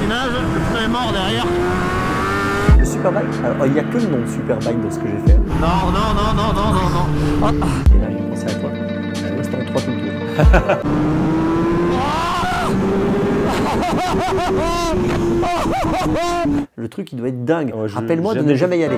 patinage, le pneu est mort derrière. Le Superbike, alors il n'y a que le nom de Superbike dans ce que j'ai fait. Non, non, non, non, non, non, non. Ah. Et là, j'ai pensé à toi. Je reste en 3 tout le tour. Le truc, il doit être dingue. Ouais, rappelle-moi de ne jamais y aller.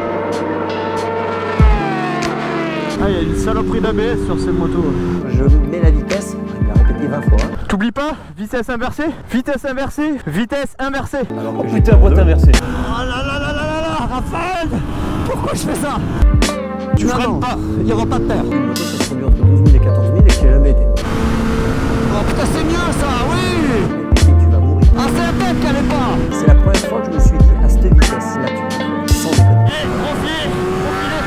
Ah, il y a une saloperie d'ABS sur ces motos. Je mets la vitesse, il l'a répété 20 fois. T'oublies pas, vitesse inversée, vitesse inversée, vitesse inversée. Oh putain, boîte inversée. Oh là là là là là là, Raphaël, pourquoi je fais ça? Tu freines pas, il n'y aura pas de terre. Une moto, ça se conduit entre 12 000 et 14 000 et je l'ai jamais été. Oh putain, c'est mieux ça, oui. Et tu vas mourir. Ah, c'est la tête qu'elle est pas. C'est la première fois que je me suis dit à cette vitesse, là, tu sans déconner. Hé, profilez, profilez.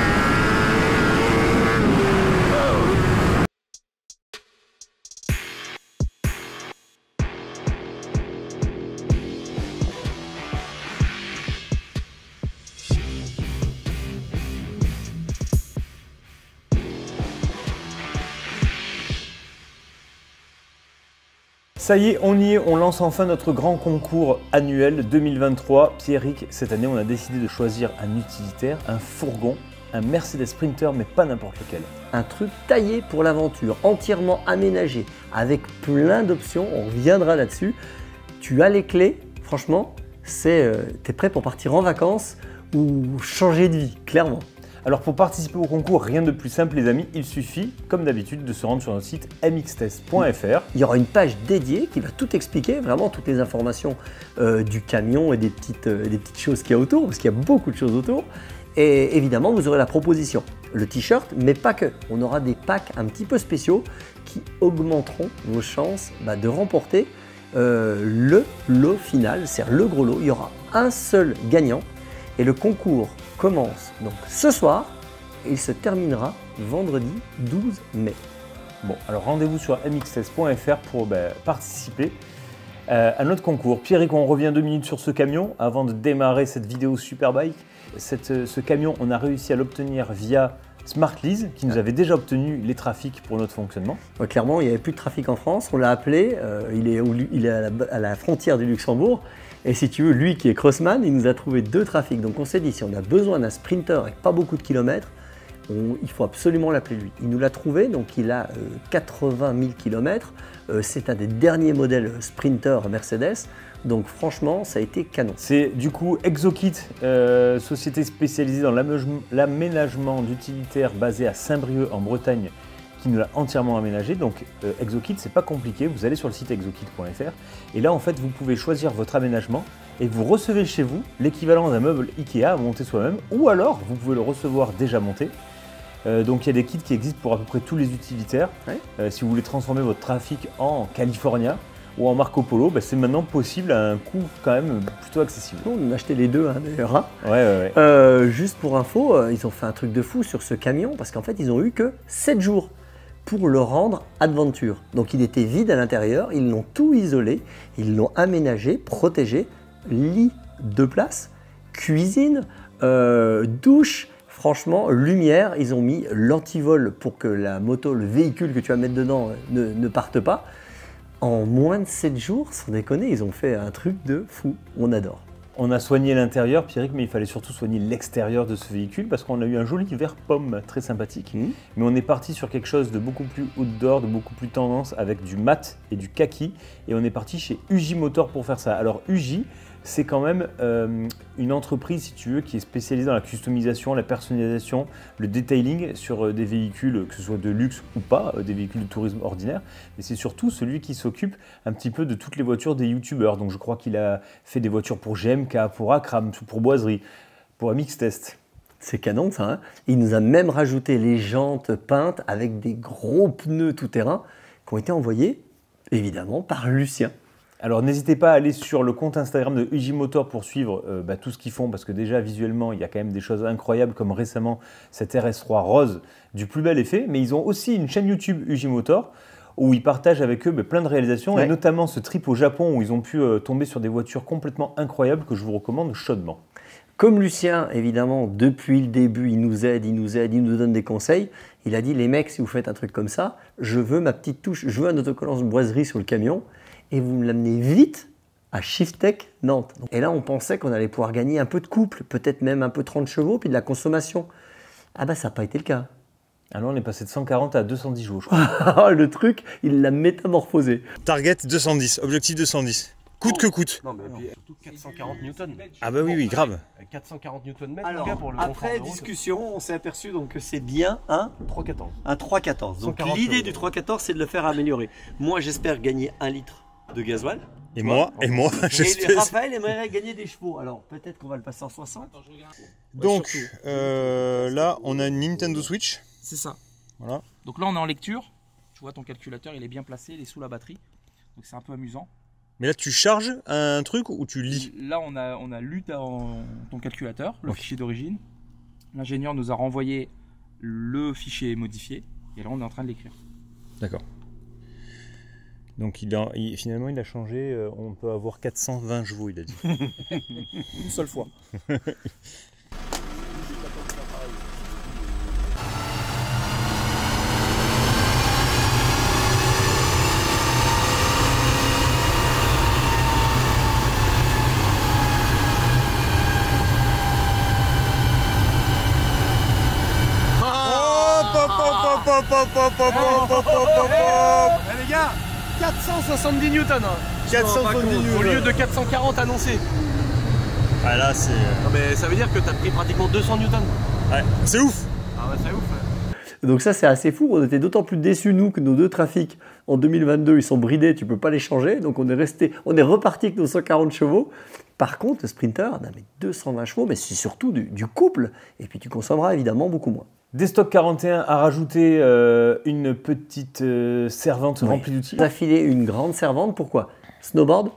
Ça y est, on y est, on lance enfin notre grand concours annuel 2023. Pierrick, cette année, on a décidé de choisir un utilitaire, un fourgon, un Mercedes Sprinter, mais pas n'importe lequel. Un truc taillé pour l'aventure, entièrement aménagé, avec plein d'options, on reviendra là-dessus. Tu as les clés, franchement, t'es prêt pour partir en vacances ou changer de vie, clairement. Alors pour participer au concours, rien de plus simple les amis, il suffit, comme d'habitude, de se rendre sur notre site mxtest.fr. Il y aura une page dédiée qui va tout expliquer, vraiment toutes les informations du camion et des petites choses qu'il y a autour, parce qu'il y a beaucoup de choses autour. Et évidemment, vous aurez la proposition, le t-shirt, mais pas que. On aura des packs un petit peu spéciaux qui augmenteront vos chances de remporter le lot final, c'est-à-dire le gros lot. Il y aura un seul gagnant et le concours commence donc ce soir et il se terminera vendredi 12 mai. Bon, alors rendez-vous sur mxtest.fr pour participer à notre concours. Pierrick, on revient 2 minutes sur ce camion avant de démarrer cette vidéo Superbike. Ce camion, on a réussi à l'obtenir via Smartlease, qui nous avait déjà obtenu les trafics pour notre fonctionnement. Ouais, clairement, il n'y avait plus de trafic en France, on l'a appelé, il est à la frontière du Luxembourg. Et si tu veux, lui qui est crossman, il nous a trouvé 2 trafics. Donc on s'est dit, si on a besoin d'un sprinter avec pas beaucoup de kilomètres, il faut absolument l'appeler lui. Il nous l'a trouvé, donc il a 80 000 km. C'est un des derniers modèles sprinter Mercedes. Donc franchement, ça a été canon. C'est du coup Exokit, société spécialisée dans l'aménagement d'utilitaires basée à Saint-Brieuc en Bretagne, qui nous l'a entièrement aménagé. Donc Exokit, c'est pas compliqué, vous allez sur le site exokit.fr et là en fait vous pouvez choisir votre aménagement et vous recevez chez vous l'équivalent d'un meuble Ikea à monter soi-même, ou alors vous pouvez le recevoir déjà monté. Donc il y a des kits qui existent pour à peu près tous les utilitaires. Ouais. Si vous voulez transformer votre trafic en California ou en Marco Polo, c'est maintenant possible à un coût quand même plutôt accessible. On a acheté les deux d'ailleurs. Hein. Ouais. Juste pour info, ils ont fait un truc de fou sur ce camion parce qu'en fait ils ont eu que 7 jours pour le rendre adventure. Donc il était vide à l'intérieur, ils l'ont tout isolé, ils l'ont aménagé, protégé, lit 2 places, cuisine, douche, franchement, lumière, ils ont mis l'antivol pour que la moto, le véhicule que tu vas mettre dedans ne parte pas. En moins de 7 jours, sans déconner, ils ont fait un truc de fou, on adore. On a soigné l'intérieur, Pierrick, mais il fallait surtout soigner l'extérieur de ce véhicule parce qu'on a eu un joli vert pomme très sympathique. Mais on est parti sur quelque chose de beaucoup plus outdoor, de beaucoup plus tendance avec du mat et du kaki. Et on est parti chez UJ Motor pour faire ça. Alors UJ, c'est quand même une entreprise, si tu veux, qui est spécialisée dans la customisation, la personnalisation, le detailing sur des véhicules, que ce soit de luxe ou pas, des véhicules de tourisme ordinaire. Mais c'est surtout celui qui s'occupe un petit peu de toutes les voitures des youtubeurs. Donc je crois qu'il a fait des voitures pour GMK, pour Akram, pour Boiserie, pour MXTest. C'est canon ça, hein. Il nous a même rajouté les jantes peintes avec des gros pneus tout-terrain qui ont été envoyés, évidemment, par Lucien. Alors n'hésitez pas à aller sur le compte Instagram de UJ Motor pour suivre tout ce qu'ils font, parce que déjà visuellement il y a quand même des choses incroyables, comme récemment cette RS3 rose du plus bel effet, mais ils ont aussi une chaîne YouTube UJ Motor où ils partagent avec eux plein de réalisations, et notamment ce trip au Japon où ils ont pu tomber sur des voitures complètement incroyables que je vous recommande chaudement. Comme Lucien, évidemment, depuis le début, il nous aide, il nous donne des conseils. Il a dit, les mecs, si vous faites un truc comme ça, je veux ma petite touche, je veux un autocollant de Boiserie sur le camion, et vous me l'amenez vite à Shifttech Nantes. Et là, on pensait qu'on allait pouvoir gagner un peu de couple, peut-être même un peu 30 chevaux, puis de la consommation. Ah bah ça n'a pas été le cas. Alors on est passé de 140 à 210 chevaux, je crois. Le truc, il l'a métamorphosé. Target 210, objectif 210. Coûte que coûte. Non, mais puis, surtout 440 newtons. Ah bah oui, grave. 440 newton mètres, Alors, pour le après confort de route. discussion, on s'est aperçu donc que c'est bien un 314. 3,14. Donc 140 l'idée chevaux. du 3,14, c'est de le faire améliorer. Moi, j'espère gagner 1 litre de gasoil. Et moi, Et j'espère. Raphaël aimerait gagner des chevaux. Alors peut-être qu'on va le passer en 60. Donc là, on a une Nintendo Switch. C'est ça. Voilà. Donc là, on est en lecture. Tu vois, ton calculateur, il est bien placé, il est sous la batterie. Donc c'est un peu amusant. Mais là, tu charges un truc ou tu lis? Là, on a lu ton calculateur, le Ok. fichier d'origine. L'ingénieur nous a renvoyé le fichier modifié. Et là, on est en train de l'écrire. D'accord. Donc finalement, il a changé. On peut avoir 420 chevaux, il a dit. Une seule fois. Eh les gars, 470 newtons. 470 Au lieu de 440 annoncés. Ah là, c'est. Non, mais ça veut dire que tu as pris pratiquement 200 newtons. Ouais, c'est ouf. Ah bah c'est ouf. Donc ça, c'est assez fou. On était d'autant plus déçus, nous, que nos deux trafics en 2022, ils sont bridés, tu peux pas les changer. Donc on est reparti avec nos 140 chevaux. Par contre, le Sprinter, non, mais 220 chevaux, mais c'est surtout du couple. Et puis tu consommeras évidemment beaucoup moins. Destock 41 a rajouté une petite servante remplie d'outils. On a filé une grande servante. Pourquoi? Snowboard,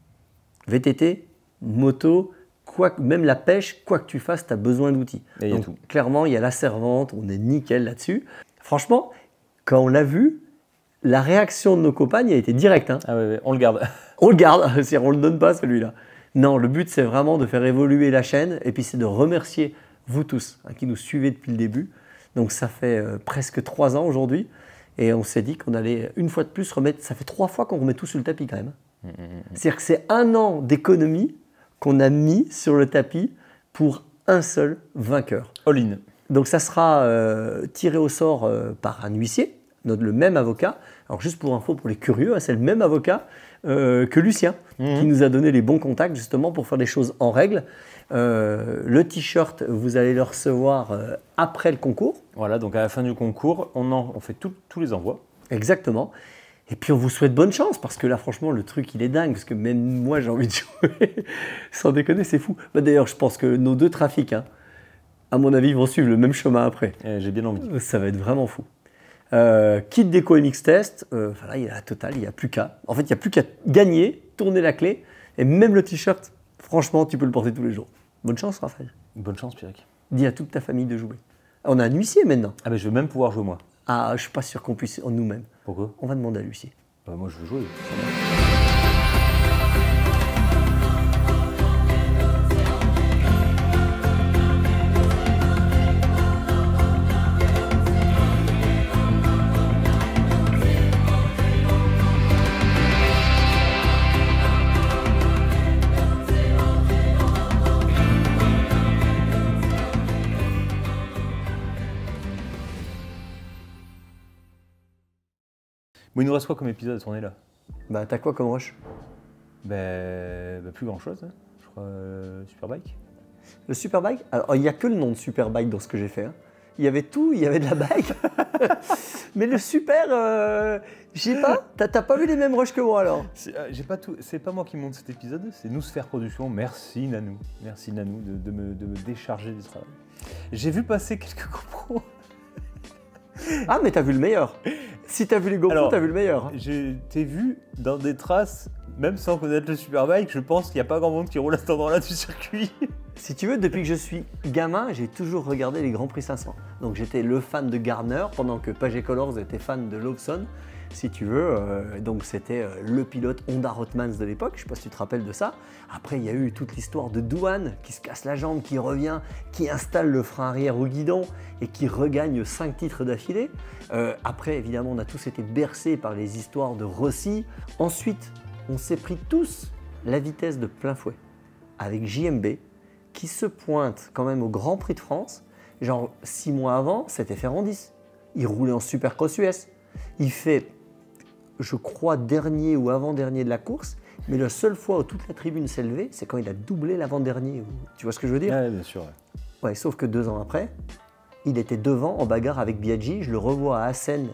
VTT, moto, même la pêche, quoi que tu fasses, tu as besoin d'outils. Et il y a Donc, tout. clairement, il y a la servante, on est nickel là-dessus. Franchement, quand on l'a vu, la réaction de nos compagnes a été directe. Hein. Ah ouais, on le garde. On le garde, c'est-à-dire on ne le donne pas celui-là. Non, le but c'est vraiment de faire évoluer la chaîne et puis c'est de remercier vous tous hein, qui nous suivez depuis le début. Donc ça fait presque 3 ans aujourd'hui et on s'est dit qu'on allait une fois de plus remettre, ça fait 3 fois qu'on remet tout sur le tapis quand même. C'est-à-dire que c'est 1 an d'économie qu'on a mis sur le tapis pour un seul vainqueur. All-in. Donc ça sera tiré au sort par un huissier, le même avocat. Alors juste pour info pour les curieux, hein, c'est le même avocat que Lucien qui nous a donné les bons contacts justement pour faire les choses en règle. Le t-shirt, vous allez le recevoir après le concours. Voilà, donc à la fin du concours, on fait tous les envois. Exactement. Et puis on vous souhaite bonne chance parce que là franchement le truc il est dingue parce que même moi j'ai envie de jouer. Sans déconner, c'est fou. Bah, d'ailleurs je pense que nos deux trafics, hein, à mon avis, vont suivre le même chemin après. J'ai bien envie. Ça va être vraiment fou. Kit déco MX Test, voilà, il y a la totale, il n'y a plus qu'à. En fait, il n'y a plus qu'à gagner, tourner la clé, et même le t-shirt, franchement, tu peux le porter tous les jours. Bonne chance, Raphaël. Bonne chance, Pierrick. Dis à toute ta famille de jouer. On a un huissier maintenant. Ah ben je vais même pouvoir jouer moi. Ah, je suis pas sûr qu'on puisse nous-mêmes. Pourquoi? On va demander à l'huissier. Bah, moi je veux jouer. Bon, il nous reste quoi comme épisode à tourner là? Bah, t'as quoi comme rush? Plus grand chose, hein. Je crois Superbike. Le Superbike? Alors, il n'y a que le nom de Superbike dans ce que j'ai fait. Hein. Il y avait tout, il y avait de la bike. Mais le super, je sais pas, t'as pas vu les mêmes rushs que moi alors? C'est pas moi qui monte cet épisode, c'est Noosphère Production. Merci Nanou. Merci Nanou de me décharger du travail. J'ai vu passer quelques GoPros. Ah, mais t'as vu le meilleur. Si t'as vu les GoPros, Alors, t'as vu le meilleur. T'ai vu dans des traces, même sans connaître le Superbike, je pense qu'il n'y a pas grand monde qui roule à cet endroit-là du circuit. Si tu veux, depuis que je suis gamin, j'ai toujours regardé les Grands Prix 500. Donc j'étais le fan de Gardner, pendant que Paget Colors était fan de Lawson, si tu veux. Donc c'était le pilote Honda Rothmans de l'époque, je ne sais pas si tu te rappelles de ça. Après, il y a eu toute l'histoire de Douane, qui se casse la jambe, qui revient, qui installe le frein arrière au guidon et qui regagne 5 titres d'affilée. Après, évidemment, on a tous été bercés par les histoires de Rossi. Ensuite, on s'est pris tous la vitesse de plein fouet avec JMB qui se pointe quand même au Grand Prix de France. Genre 6 mois avant, c'était Ferrandis. Il roulait en Supercross US. Il fait, je crois, dernier ou avant-dernier de la course. Mais la seule fois où toute la tribune s'est levée, c'est quand il a doublé l'avant-dernier. Tu vois ce que je veux dire? Ouais, bien sûr. Ouais, sauf que 2 ans après, il était devant en bagarre avec Biaggi. Je le revois à Assen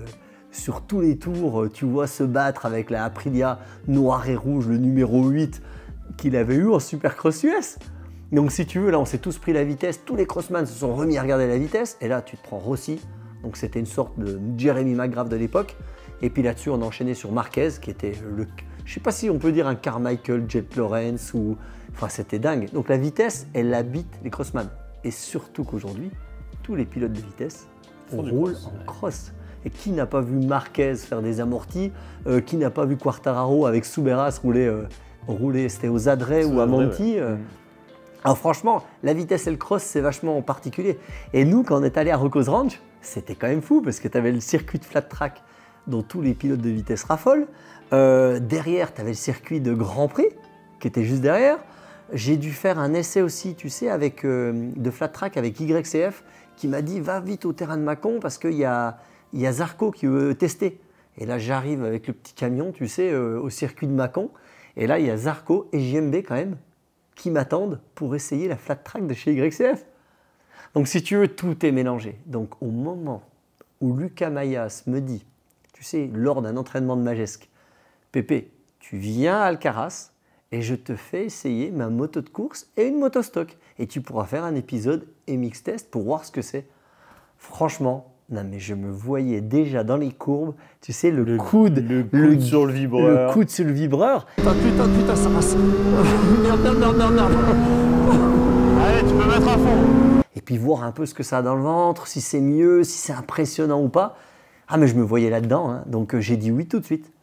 sur tous les tours. Tu vois se battre avec la Aprilia noir et rouge, le numéro 8 qu'il avait eu en Supercross US. Donc si tu veux, là on s'est tous pris la vitesse. Tous les crossman se sont remis à regarder la vitesse. Et là tu te prends Rossi. Donc c'était une sorte de Jeremy McGrath de l'époque. Et puis là-dessus on a enchaîné sur Marquez qui était le... Je ne sais pas si on peut dire un Carmichael, Jet Lawrence ou... Enfin c'était dingue. Donc la vitesse, elle habite les crossman. Et surtout qu'aujourd'hui, tous les pilotes de vitesse roulent en cross. Et qui n'a pas vu Marquez faire des amortis, qui n'a pas vu Quartararo avec Suberas rouler, c'était aux Zadré ou à Monti. Alors franchement, la vitesse et le cross, c'est vachement particulier. Et nous, quand on est allé à Rocco's Ranch, c'était quand même fou parce que tu avais le circuit de flat track dont tous les pilotes de vitesse raffolent. Derrière, tu avais le circuit de Grand Prix qui était juste derrière. J'ai dû faire un essai aussi, tu sais, de flat track avec YCF qui m'a dit va vite au terrain de Mâcon parce qu'il y a Zarco qui veut tester. Et là, j'arrive avec le petit camion, tu sais, au circuit de Mâcon. Et là, il y a Zarco et JMB quand même qui m'attendent pour essayer la flat track de chez YCF. Donc, si tu veux, tout est mélangé. Donc, au moment où Lucas Mayas me dit, tu sais, lors d'un entraînement de Majesque, Pépé, tu viens à Alcaraz et je te fais essayer ma moto de course et une moto stock. Et tu pourras faire un épisode MX Test pour voir ce que c'est. Franchement, non mais je me voyais déjà dans les courbes, tu sais, le coude sur le vibreur. Le coude sur le vibreur. Putain, ça passe. Merde. Allez, tu peux mettre à fond. Et puis voir un peu ce que ça a dans le ventre, si c'est mieux, si c'est impressionnant ou pas. Ah mais je me voyais là-dedans, hein. Donc j'ai dit oui tout de suite.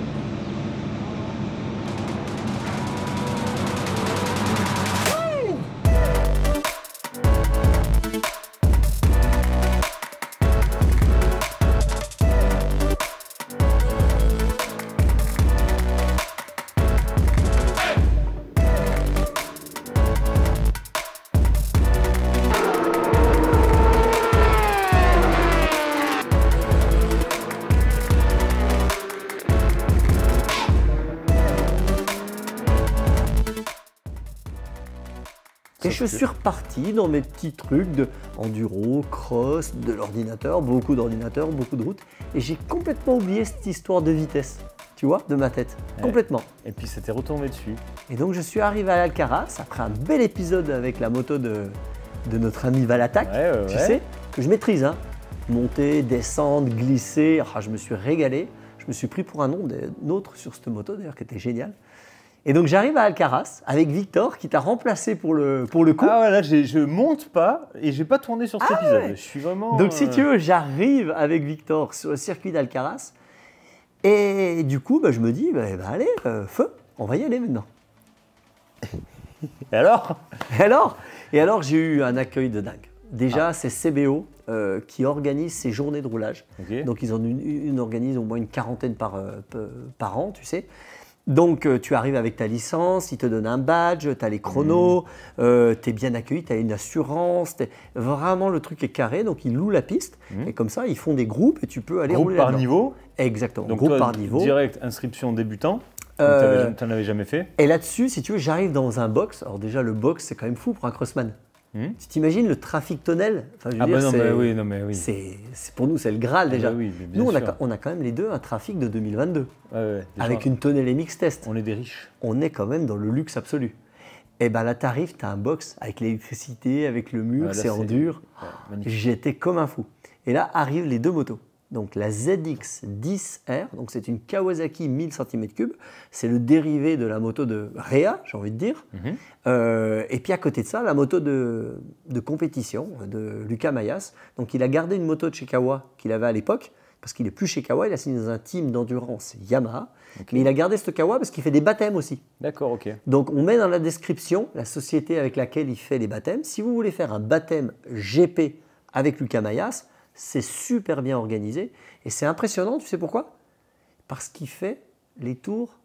Et je suis reparti dans mes petits trucs de enduro, cross, de l'ordinateur, beaucoup d'ordinateurs, beaucoup de routes. Et j'ai complètement oublié cette histoire de vitesse, tu vois, de ma tête. Ouais. Complètement. Et puis c'était retombé dessus. Et donc je suis arrivé à Alcaraz après un bel épisode avec la moto de notre ami Valatak, tu sais, que je maîtrise. Hein. Monter, descendre, glisser, je me suis régalé. Je me suis pris pour un autre sur cette moto d'ailleurs qui était géniale. Et donc j'arrive à Alcaraz avec Victor qui t'a remplacé pour le coup. Ah ouais, là je monte pas et j'ai pas tourné sur cet épisode. Ouais. Je suis vraiment. Donc si tu veux, j'arrive avec Victor sur le circuit d'Alcaraz et du coup je me dis allez, feu, on va y aller maintenant. Et alors? Et alors j'ai eu un accueil de dingue. Déjà c'est CBO qui organise ces journées de roulage. Okay. Donc ils organisent au moins une quarantaine par an, tu sais. Donc tu arrives avec ta licence, ils te donnent un badge, tu as les chronos, tu es bien accueilli, tu as une assurance, vraiment le truc est carré, donc ils louent la piste et comme ça ils font des groupes et tu peux aller rouler par niveau. Exactement, donc groupe toi, par niveau. Direct, inscription débutant, tu n'en avais jamais fait. Et là-dessus, si tu veux, j'arrive dans un box, alors déjà le box c'est quand même fou pour un crossman. Tu t'imagines le trafic tonnel, oui. C'est pour nous c'est le Graal déjà. Oui, nous on a quand même les deux un trafic de 2022 avec une tonnelle MX Test. On est des riches. On est quand même dans le luxe absolu. Et là t'arrives, t'as un box avec l'électricité, avec le mur, c'est en dur. J'étais comme un fou. Et là arrivent les deux motos. Donc la ZX10R, donc c'est une Kawasaki 1000 cm3, c'est le dérivé de la moto de Réa, j'ai envie de dire. Et puis à côté de ça, la moto de compétition de Lucas Mayas. Donc il a gardé une moto de chez Kawa qu'il avait à l'époque, parce qu'il n'est plus chez Kawa, il a signé dans un team d'endurance Yamaha. Mais il a gardé ce Kawa parce qu'il fait des baptêmes aussi. D'accord, ok. Donc on met dans la description la société avec laquelle il fait les baptêmes. Si vous voulez faire un baptême GP avec Lucas Mayas, c'est super bien organisé et c'est impressionnant, tu sais pourquoi? Parce qu'il fait les tours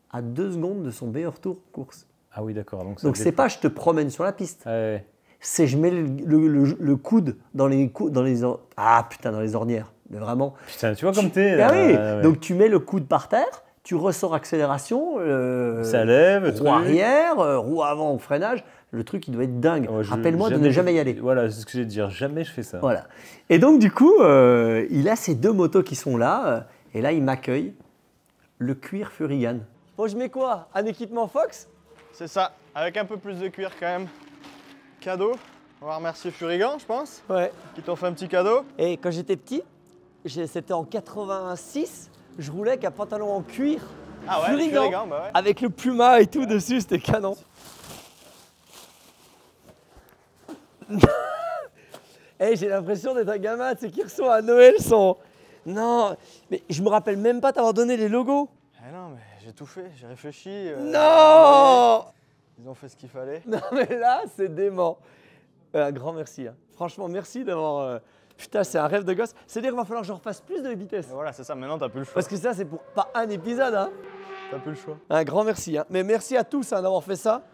à 2 secondes de son meilleur tour course. Ah oui, d'accord. Donc c'est pas je te promène sur la piste. Ouais. C'est je mets le coude dans les ornières. Mais vraiment. Putain, tu vois comme t'es. Ah oui. Ouais. Donc tu mets le coude par terre, tu ressors accélération, ça lève, roue arrière, roue avant au freinage. Le truc, il doit être dingue. Ouais, Rappelle-moi de ne jamais y aller. Voilà, c'est ce que j'ai dire. Jamais je fais ça. Voilà. Et donc du coup, il a ces 2 motos qui sont là, et là il m'accueille. Le cuir Furigan. Bon, je mets quoi? Un équipement Fox? C'est ça, avec un peu plus de cuir quand même. Cadeau. On va remercier Furigan, je pense, Ouais. qui t'ont fait un petit cadeau. Et quand j'étais petit, c'était en 86, je roulais avec un pantalon en cuir. Ah ouais, Furigan, bah ouais. Avec le Puma et tout dessus, c'était canon. J'ai l'impression d'être un gamin, tu sais, qui reçoit à Noël son... Non, mais je me rappelle même pas t'avoir donné les logos. Eh non, mais j'ai tout fait, j'ai réfléchi. Non. Ils ont fait ce qu'il fallait. Non mais là, c'est dément. Un grand merci. Hein. Franchement, merci d'avoir... Putain, c'est un rêve de gosse. C'est-à-dire qu'il va falloir que je refasse plus de vitesse. Et voilà, c'est ça, maintenant t'as plus le choix. Parce que ça, c'est pour pas un épisode. Hein. T'as plus le choix. Un grand merci. Hein. Mais merci à tous hein, d'avoir fait ça.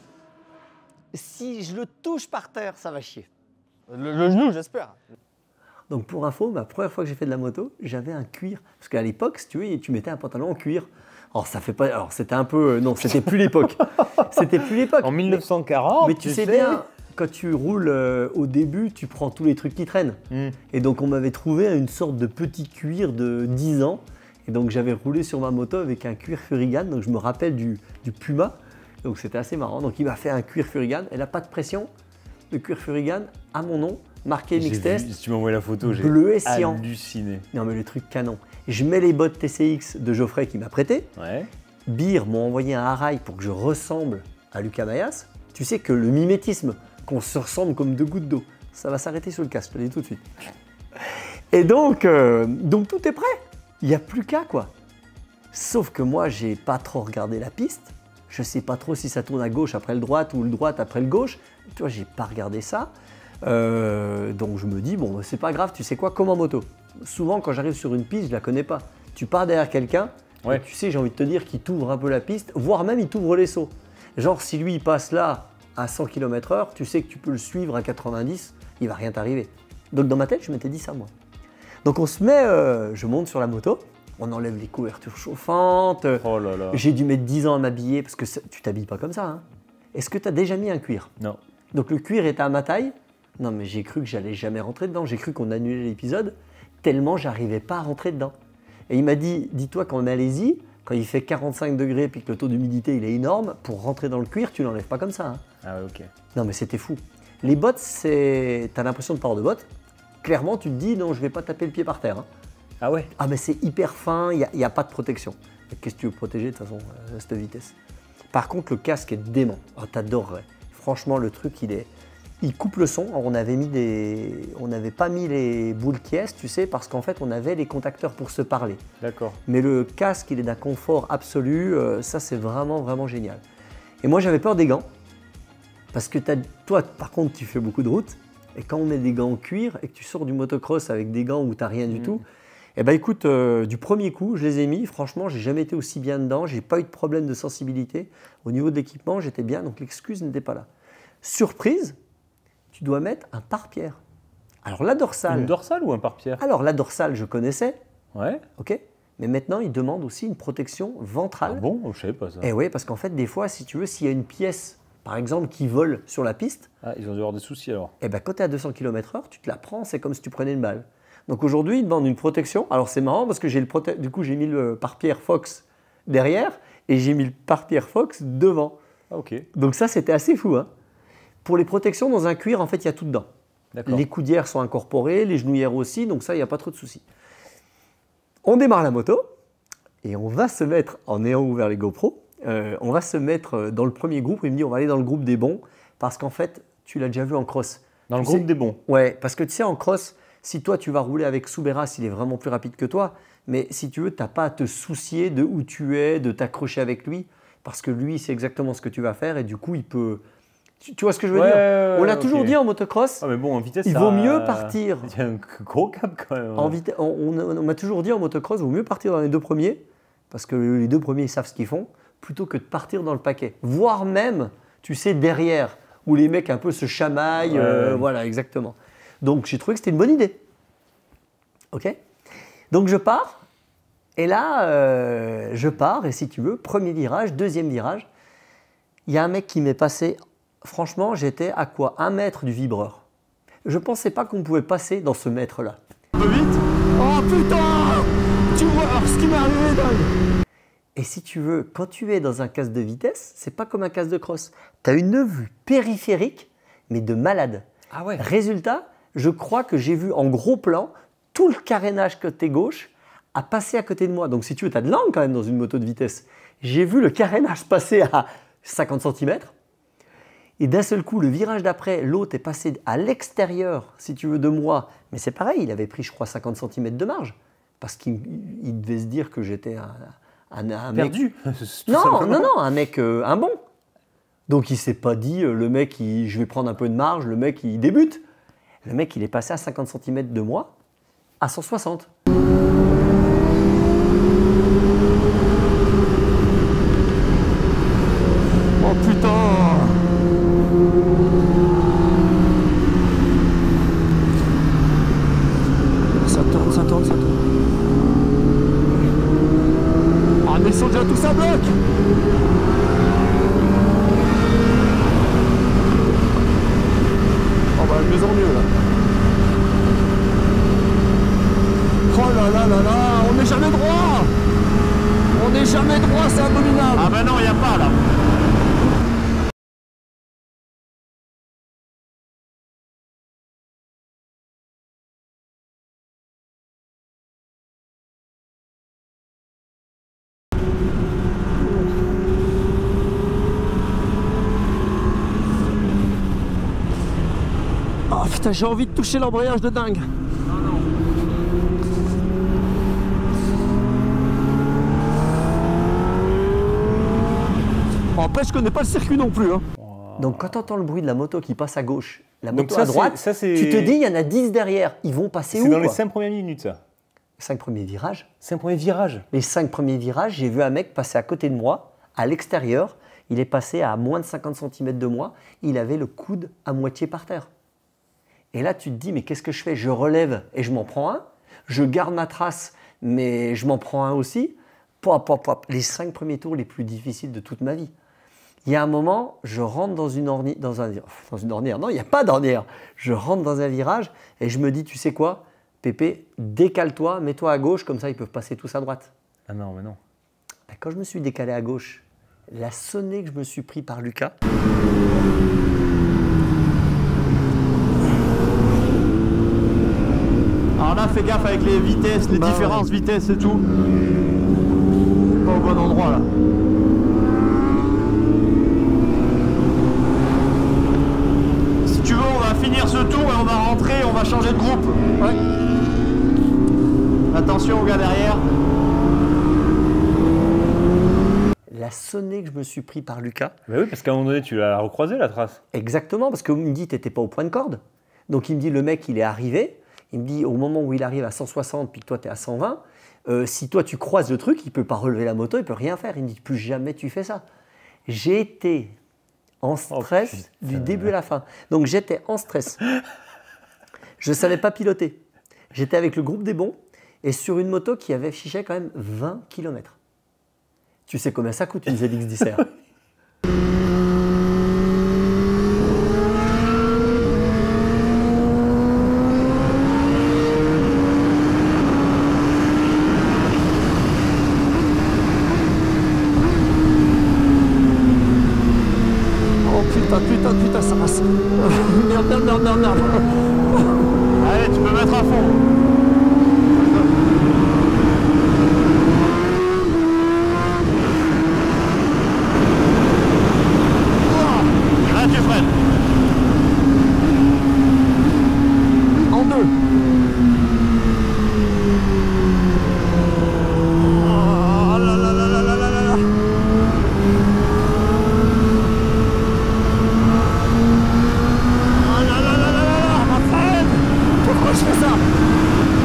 Si je le touche par terre, ça va chier. Le genou, j'espère. Donc pour info, ma première fois que j'ai fait de la moto, j'avais un cuir. Parce qu'à l'époque, si tu veux, tu mettais un pantalon en cuir. Alors ça fait pas... Alors c'était un peu... Non, c'était plus l'époque. C'était plus l'époque. En 1940. Mais tu sais bien, quand tu roules au début, tu prends tous les trucs qui traînent. Et donc on m'avait trouvé une sorte de petit cuir de 10 ans. Et donc j'avais roulé sur ma moto avec un cuir Furigan. Donc je me rappelle du Puma. Donc c'était assez marrant. Donc il m'a fait un cuir Furigan. Elle n'a pas de pression. Le cuir Furigan à mon nom, marqué Mixtest. Si tu m'envoies la photo, j'ai bleu et cyan. halluciné. Non mais le truc canon. Je mets les bottes TCX de Geoffrey qui m'a prêté. Ouais. Beer m'a envoyé un haraï pour que je ressemble à Lucas Mayas. Tu sais que le mimétisme, qu'on se ressemble comme 2 gouttes d'eau, ça va s'arrêter sur le casque, je te le dis tout de suite. Et donc tout est prêt. Il n'y a plus qu'à quoi. Sauf que moi, j'ai pas trop regardé la piste. Je sais pas trop si ça tourne à gauche après le droite ou le droite après le gauche. Tu vois, j'ai pas regardé ça. Donc je me dis, bon, c'est pas grave, tu sais quoi, comme en moto. Souvent, quand j'arrive sur une piste, je la connais pas. Tu pars derrière quelqu'un, ouais. Et tu sais, j'ai envie de te dire qu'il t'ouvre un peu la piste, voire même il t'ouvre les sauts. Genre, si lui, il passe là à 100 km/h, tu sais que tu peux le suivre à 90, il va rien t'arriver. Donc dans ma tête, je m'étais dit ça, moi. Donc on se met, je monte sur la moto, on enlève les couvertures chauffantes. Oh là là. J'ai dû mettre 10 ans à m'habiller, parce que tu t'habilles pas comme ça. Hein. Est-ce que tu as déjà mis un cuir? Non. Donc le cuir était à ma taille. Non mais j'ai cru que j'allais jamais rentrer dedans. J'ai cru qu'on annulait l'épisode tellement j'arrivais pas à rentrer dedans. Et il m'a dit, dis-toi quand allez-y, quand il fait 45 degrés et que le taux d'humidité il est énorme, pour rentrer dans le cuir, tu l'enlèves pas comme ça. Hein. Ah ouais, ok. Non mais c'était fou. Les bottes, t'as l'impression de pas avoir de bottes. Clairement, tu te dis, non, je vais pas taper le pied par terre. Hein. Ah ouais. Ah mais c'est hyper fin, il n'y a pas de protection. Qu'est-ce que tu veux protéger de toute façon à cette vitesse? Par contre, le casque est dément. Oh, t'adorerais. Franchement, le truc, il coupe le son. Alors, on n'avait pas mis les boules qui est, tu sais, parce qu'en fait, on avait les contacteurs pour se parler. D'accord. Mais le casque, il est d'un confort absolu. Ça, c'est vraiment, vraiment génial. Et moi, j'avais peur des gants. Parce que toi, par contre, tu fais beaucoup de route. Et quand on met des gants en cuir et que tu sors du motocross avec des gants où tu n'as rien du tout, eh ben écoute, du premier coup, je les ai mis. Franchement, j'ai jamais été aussi bien dedans. J'ai pas eu de problème de sensibilité. Au niveau de l'équipement, j'étais bien. Donc l'excuse n'était pas là. Surprise, tu dois mettre un pare-pierre. Alors la dorsale. Une dorsale ou un pare-pierre? Alors la dorsale, je connaissais. Ouais. Ok. Mais maintenant, ils demandent aussi une protection ventrale. Ah bon? Je savais pas ça. Et oui, parce qu'en fait, des fois, si tu veux, s'il y a une pièce, par exemple, qui vole sur la piste, Ah, ils ont dû avoir des soucis alors. eh ben, quand tu es à 200 km/h, tu te la prends, c'est comme si tu prenais une balle. Donc aujourd'hui, ils demandent une protection. Alors c'est marrant parce que du coup, j'ai mis le pare-pierre Fox derrière et j'ai mis le pare-pierre Fox devant. Ah ok. Donc ça, c'était assez fou. Hein. Pour les protections, dans un cuir, en fait, il y a tout dedans. D'accord. Les coudières sont incorporées, les genouillères aussi, donc ça, il n'y a pas trop de soucis. On démarre la moto et on va se mettre, en ayant ouvert les GoPro, on va se mettre dans le premier groupe. Il me dit, on va aller dans le groupe des bons parce qu'en fait, tu l'as déjà vu en cross. Dans le Tu groupe sais- des bons. Ouais, parce que tu sais, en cross, si toi, tu vas rouler avec Souberas, il est vraiment plus rapide que toi. Mais si tu veux, tu n'as pas à te soucier de où tu es, de t'accrocher avec lui. Parce que lui, c'est exactement ce que tu vas faire. Et du coup, il peut... Tu vois ce que je veux Ouais, dire? ouais, On l'a ok. toujours dit en motocross, Ah mais bon, en vitesse, il ça- vaut mieux partir. Il y a un gros cap quand même. On m'a toujours dit en motocross, il vaut mieux partir dans les 2 premiers. Parce que les 2 premiers, ils savent ce qu'ils font. plutôt que de partir dans le paquet. Voire même, tu sais, derrière, où les mecs un peu se chamaillent. Voilà, exactement. Donc j'ai trouvé que c'était une bonne idée. Ok? Donc je pars. Et là, je pars. Et si tu veux, premier virage, deuxième virage. Il y a un mec qui m'est passé. Franchement, j'étais à quoi? 1 mètre du vibreur. Je ne pensais pas qu'on pouvait passer dans ce mètre-là. Un peu vite. Oh putain! Tu vois ce qui m'est arrivé, dingue! Et si tu veux, quand tu es dans un casque de vitesse, c'est pas comme un casque de cross. Tu as une vue périphérique, mais de malade. Ah ouais. Résultat, je crois que j'ai vu en gros plan tout le carénage côté gauche a passé à côté de moi. Donc si tu veux, tu as de l'angle quand même dans une moto de vitesse. J'ai vu le carénage passer à 50 cm. Et d'un seul coup, le virage d'après, l'autre est passé à l'extérieur, si tu veux, de moi. Mais c'est pareil, il avait pris, je crois, 50 cm de marge. Parce qu'il devait se dire que j'étais un mec... Perdu. Non, un mec, un bon. Donc il ne s'est pas dit, le mec, je vais prendre un peu de marge, le mec, il débute. Le mec, il est passé à 50 cm de moi, à 160. Oh putain! Ça tourne, ça tourne, ça tourne. Ah mais ils sont déjà tous à bloc! Oh bah de mieux en mieux là. Oh là là là là, on n'est jamais droit! On n'est jamais droit, c'est abominable! Ah ben non, il n'y a pas là. Ah putain, j'ai envie de toucher l'embrayage de dingue. Empêche, je connais pas le circuit non plus. Hein. Donc quand tu entends le bruit de la moto qui passe à gauche, la Donc moto ça, à droite, ça, c'est- tu te dis, il y en a 10 derrière. Ils vont passer où C'est dans les quoi 5 premières minutes, ça. 5 premiers virages. 5 premiers virages. Les 5 premiers virages, j'ai vu un mec passer à côté de moi, à l'extérieur. Il est passé à moins de 50 cm de moi. Il avait le coude à moitié par terre. Et là, tu te dis, mais qu'est-ce que je fais? Je relève et je m'en prends un. Je garde ma trace, mais je m'en prends un aussi. Pop, pop, pop. Les 5 premiers tours les plus difficiles de toute ma vie. Il y a un moment, je rentre dans une ornière. Dans une ornière. Non, il n'y a pas d'ornière. Je rentre dans un virage et je me dis, tu sais quoi, Pépé, décale-toi, mets-toi à gauche, comme ça ils peuvent passer tous à droite. Ah non, mais non. Ben, quand je me suis décalé à gauche, la sonnée que je me suis pris par Lucas. Alors là, fais gaffe avec les vitesses, les différences vitesses et tout. Pas au bon endroit là. Si tu veux, on va finir ce tour et on va rentrer, on va changer de groupe. Ouais. Attention aux gars derrière. La sonnée que je me suis pris par Lucas. Bah oui, parce qu'à un moment donné, tu l'as recroisé, la trace. Exactement, parce qu'il me dit, tu n'étais pas au point de corde. Donc il me dit, le mec, il est arrivé. Il me dit, au moment où il arrive à 160, puis que toi, tu es à 120, si toi, tu croises le truc, il ne peut pas relever la moto, il ne peut rien faire. Il me dit, plus jamais tu fais ça. J'ai été en stress du début à la fin. Donc j'étais en stress. Je ne savais pas piloter. J'étais avec le groupe des bons et sur une moto qui avait affiché quand même 20 km. Tu sais combien ça coûte une ZX10R? Oh putain, putain, putain, ça passe. Merde, merde, merde, merde, merde. Allez, tu peux mettre à fond. Là, tu freines. En deux. Oh là là là là là là là. Oh là là là là là là, Raphaël, pourquoi je fais ça?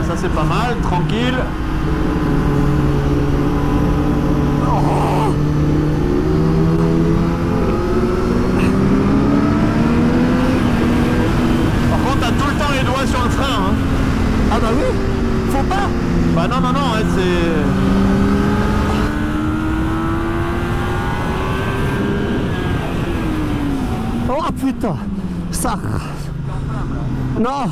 ça c'est pas mal, tranquille. Par contre, t'as tout le temps les doigts sur le frein. Hein. Ah bah oui, faut pas. Bah non, ouais, c'est... Oh putain, ça. Non.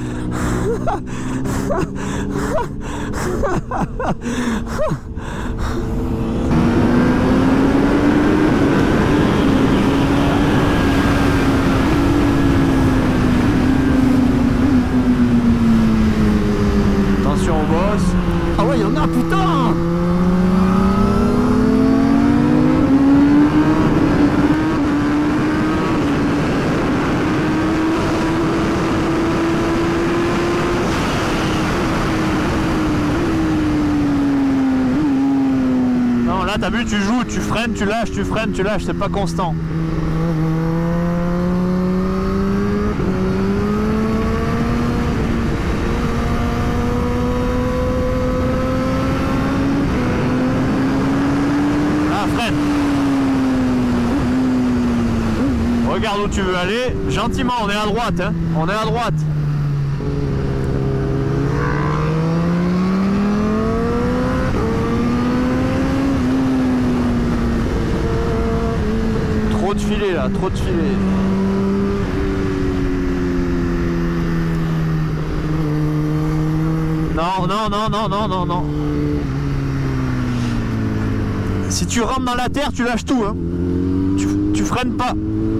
Attention au boss. Ah ouais, il y en a, putain. Non, là t'as vu, tu joues, tu freines, tu lâches, c'est pas constant. Regarde où tu veux aller, gentiment, on est à droite, hein. On est à droite. Trop de filets là, trop de filets. Non. Si tu rentres dans la terre, tu lâches tout, hein. Tu freines pas.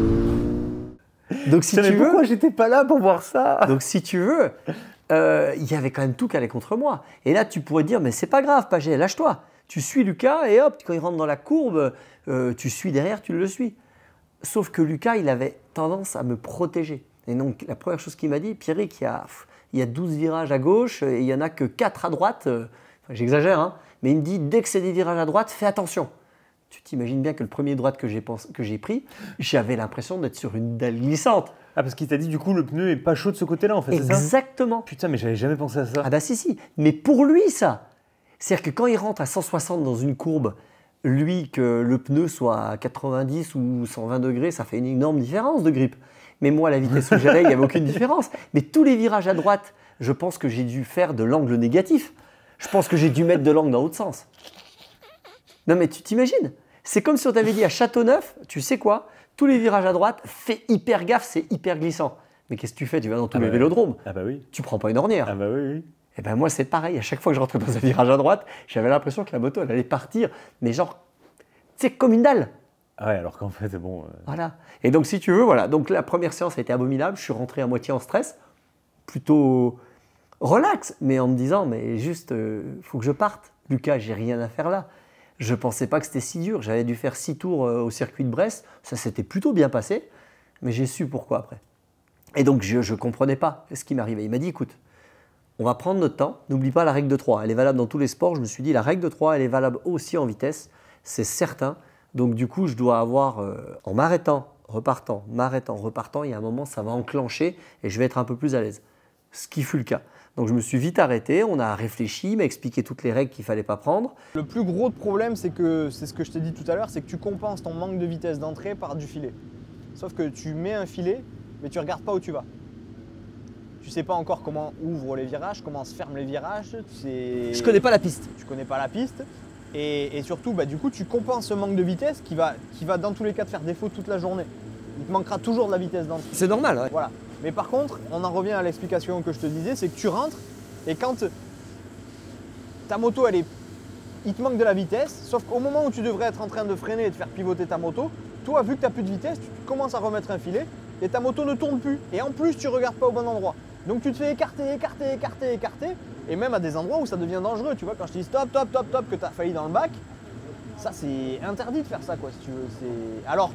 Donc si tu veux, pourquoi j'étais pas là pour voir ça? donc si tu veux, il y avait quand même tout qui allait contre moi. Et là, tu pourrais dire, mais c'est pas grave, Paget, lâche-toi. Tu suis Lucas et hop, quand il rentre dans la courbe, tu suis derrière, tu le suis. Sauf que Lucas, il avait tendance à me protéger. Et donc, la première chose qu'il m'a dit, Pierrick, il y a 12 virages à gauche et il n'y en a que 4 à droite. Enfin, j'exagère, hein, mais il me dit, dès que c'est des virages à droite, fais attention. Tu t'imagines bien que le premier droite que j'ai pris, j'avais l'impression d'être sur une dalle glissante. Ah, parce qu'il t'a dit du coup le pneu est pas chaud de ce côté-là en fait, c'est ça? Exactement. Putain, mais j'avais jamais pensé à ça. Ah bah si. Mais pour lui, ça. C'est-à-dire que quand il rentre à 160 dans une courbe, lui, que le pneu soit à 90 ou 120 degrés, ça fait une énorme différence de grippe. Mais moi, la vitesse où j'allais, il n'y avait aucune différence. Mais tous les virages à droite, je pense que j'ai dû faire de l'angle négatif. Je pense que j'ai dû mettre de l'angle dans l'autre sens. Non mais tu t'imagines? C'est comme si on t'avait dit à Châteauneuf, tu sais quoi? Tous les virages à droite, fais hyper gaffe, c'est hyper glissant. Mais qu'est-ce que tu fais? Tu vas dans tous les vélodromes. Ah bah oui. Tu prends pas une ornière. Ah bah oui. Et ben moi c'est pareil, à chaque fois que je rentrais dans un virage à droite, j'avais l'impression que la moto elle allait partir, mais genre, tu sais, comme une dalle. Ah ouais, alors qu'en fait, bon... Voilà. Et donc si tu veux, voilà. Donc la première séance a été abominable, je suis rentré à moitié en stress, plutôt relax, mais en me disant, mais juste, faut que je parte. Lucas, j'ai rien à faire là. Je pensais pas que c'était si dur, j'avais dû faire 6 tours au circuit de Brest, ça s'était plutôt bien passé, mais j'ai su pourquoi après. Et donc je comprenais pas ce qui m'arrivait. Il m'a dit, écoute, on va prendre notre temps, n'oublie pas la règle de 3, elle est valable dans tous les sports. Je me suis dit, la règle de 3, elle est valable aussi en vitesse, c'est certain. Donc du coup, je dois avoir, en m'arrêtant, repartant, il y a un moment, ça va enclencher et je vais être un peu plus à l'aise. Ce qui fut le cas. Donc je me suis vite arrêté, on a réfléchi, il m'a expliqué toutes les règles qu'il ne fallait pas prendre. Le plus gros problème, c'est ce que je t'ai dit tout à l'heure, c'est que tu compenses ton manque de vitesse d'entrée par du filet. Sauf que tu mets un filet, mais tu ne regardes pas où tu vas. Tu sais pas encore comment ouvrent les virages, comment se ferment les virages. Je connais pas la piste. Tu connais pas la piste. Et surtout, bah, du coup, tu compenses ce manque de vitesse qui va dans tous les cas te faire défaut toute la journée. Il te manquera toujours de la vitesse d'entrée. C'est normal, ouais. Voilà. Mais par contre, on en revient à l'explication que je te disais, c'est que tu rentres et quand ta moto, il te manque de la vitesse, sauf qu'au moment où tu devrais être en train de freiner et de faire pivoter ta moto, toi, vu que tu n'as plus de vitesse, tu commences à remettre un filet et ta moto ne tourne plus. Et en plus, tu ne regardes pas au bon endroit. Donc tu te fais écarter. Et même à des endroits où ça devient dangereux. Tu vois, quand je te dis stop, que tu as failli dans le bac, ça c'est interdit de faire ça, quoi, si tu veux. Alors,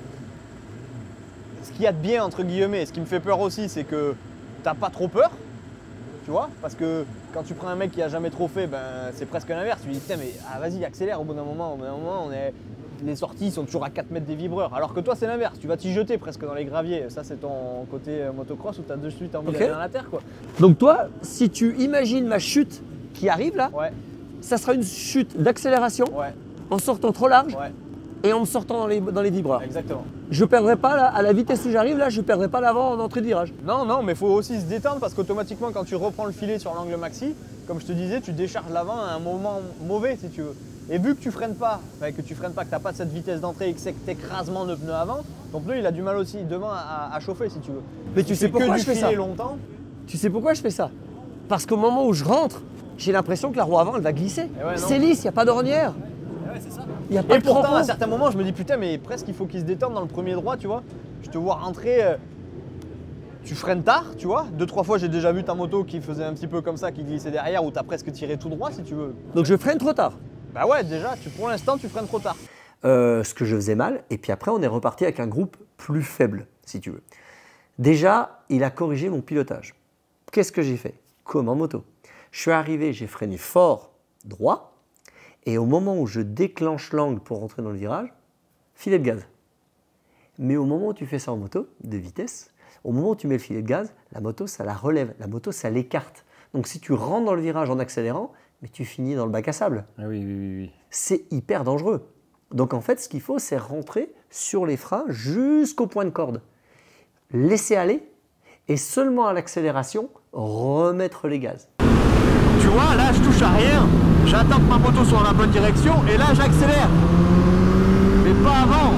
ce qu'il y a de bien, entre guillemets, ce qui me fait peur aussi, c'est que t'as pas trop peur, tu vois, parce que quand tu prends un mec qui a jamais trop fait, ben, c'est presque l'inverse. Tu lui dis, putain, mais vas-y, accélère au bout d'un moment, les sorties sont toujours à 4 mètres des vibreurs. Alors que toi, c'est l'inverse. Tu vas t'y jeter presque dans les graviers. Ça, c'est ton côté motocross où tu as de suite envie d'aller dans la terre, quoi. Donc toi, si tu imagines ma chute qui arrive là, Ouais, ça sera une chute d'accélération ouais, en sortant trop large ouais, et en me sortant dans les vibreurs. exactement. Je perdrai pas là, à la vitesse où j'arrive là, je perdrai pas l'avant en entrée de virage. Non, non, mais il faut aussi se détendre parce qu'automatiquement, quand tu reprends le filet sur l'angle maxi, comme je te disais, tu décharges l'avant à un moment mauvais si tu veux. Et vu que tu freines pas, que tu n'as pas cette vitesse d'entrée et que c'est écrasement de pneu avant, ton pneu il a du mal aussi demain à chauffer si tu veux. Mais tu sais fais pourquoi que je du fais ça? filet longtemps. Tu sais pourquoi je fais ça? Parce qu'au moment où je rentre, j'ai l'impression que la roue avant elle va glisser. Eh ouais, non. C'est lisse, il n'y a pas d'ornière. Il n'y a pas Et de pourtant, crampon. à certains moments, je me dis putain, mais presque il faut qu'il se détende dans le premier droit, tu vois. Je te vois rentrer, tu freines tard, tu vois. 2-3 fois, j'ai déjà vu ta moto qui faisait un petit peu comme ça, qui glissait derrière, où tu as presque tiré tout droit si tu veux. Donc je freine trop tard. Bah ouais, déjà, pour l'instant, tu freines trop tard. Ce que je faisais mal, et puis après on est reparti avec un groupe plus faible, si tu veux. Déjà, il a corrigé mon pilotage. Qu'est-ce que j'ai fait? Comme en moto. Je suis arrivé, j'ai freiné fort, droit, et au moment où je déclenche l'angle pour rentrer dans le virage, filet de gaz. Mais au moment où tu fais ça en moto, de vitesse, au moment où tu mets le filet de gaz, la moto, ça la relève, la moto, ça l'écarte. Donc si tu rentres dans le virage en accélérant, mais tu finis dans le bac à sable. Ah oui, oui, oui, oui. C'est hyper dangereux. Donc en fait, ce qu'il faut, c'est rentrer sur les freins jusqu'au point de corde. Laisser aller et seulement à l'accélération, remettre les gaz. Tu vois, là, je touche à rien. J'attends que ma moto soit dans la bonne direction et là, j'accélère. Mais pas avant.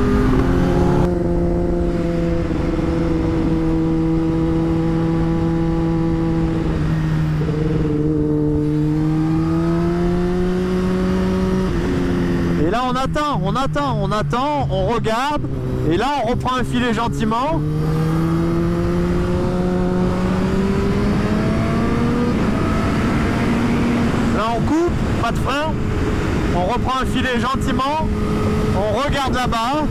Et là, on attend, on regarde. Et là, on reprend un filet gentiment. Là, on coupe, pas de frein. On reprend un filet gentiment. On regarde là-bas.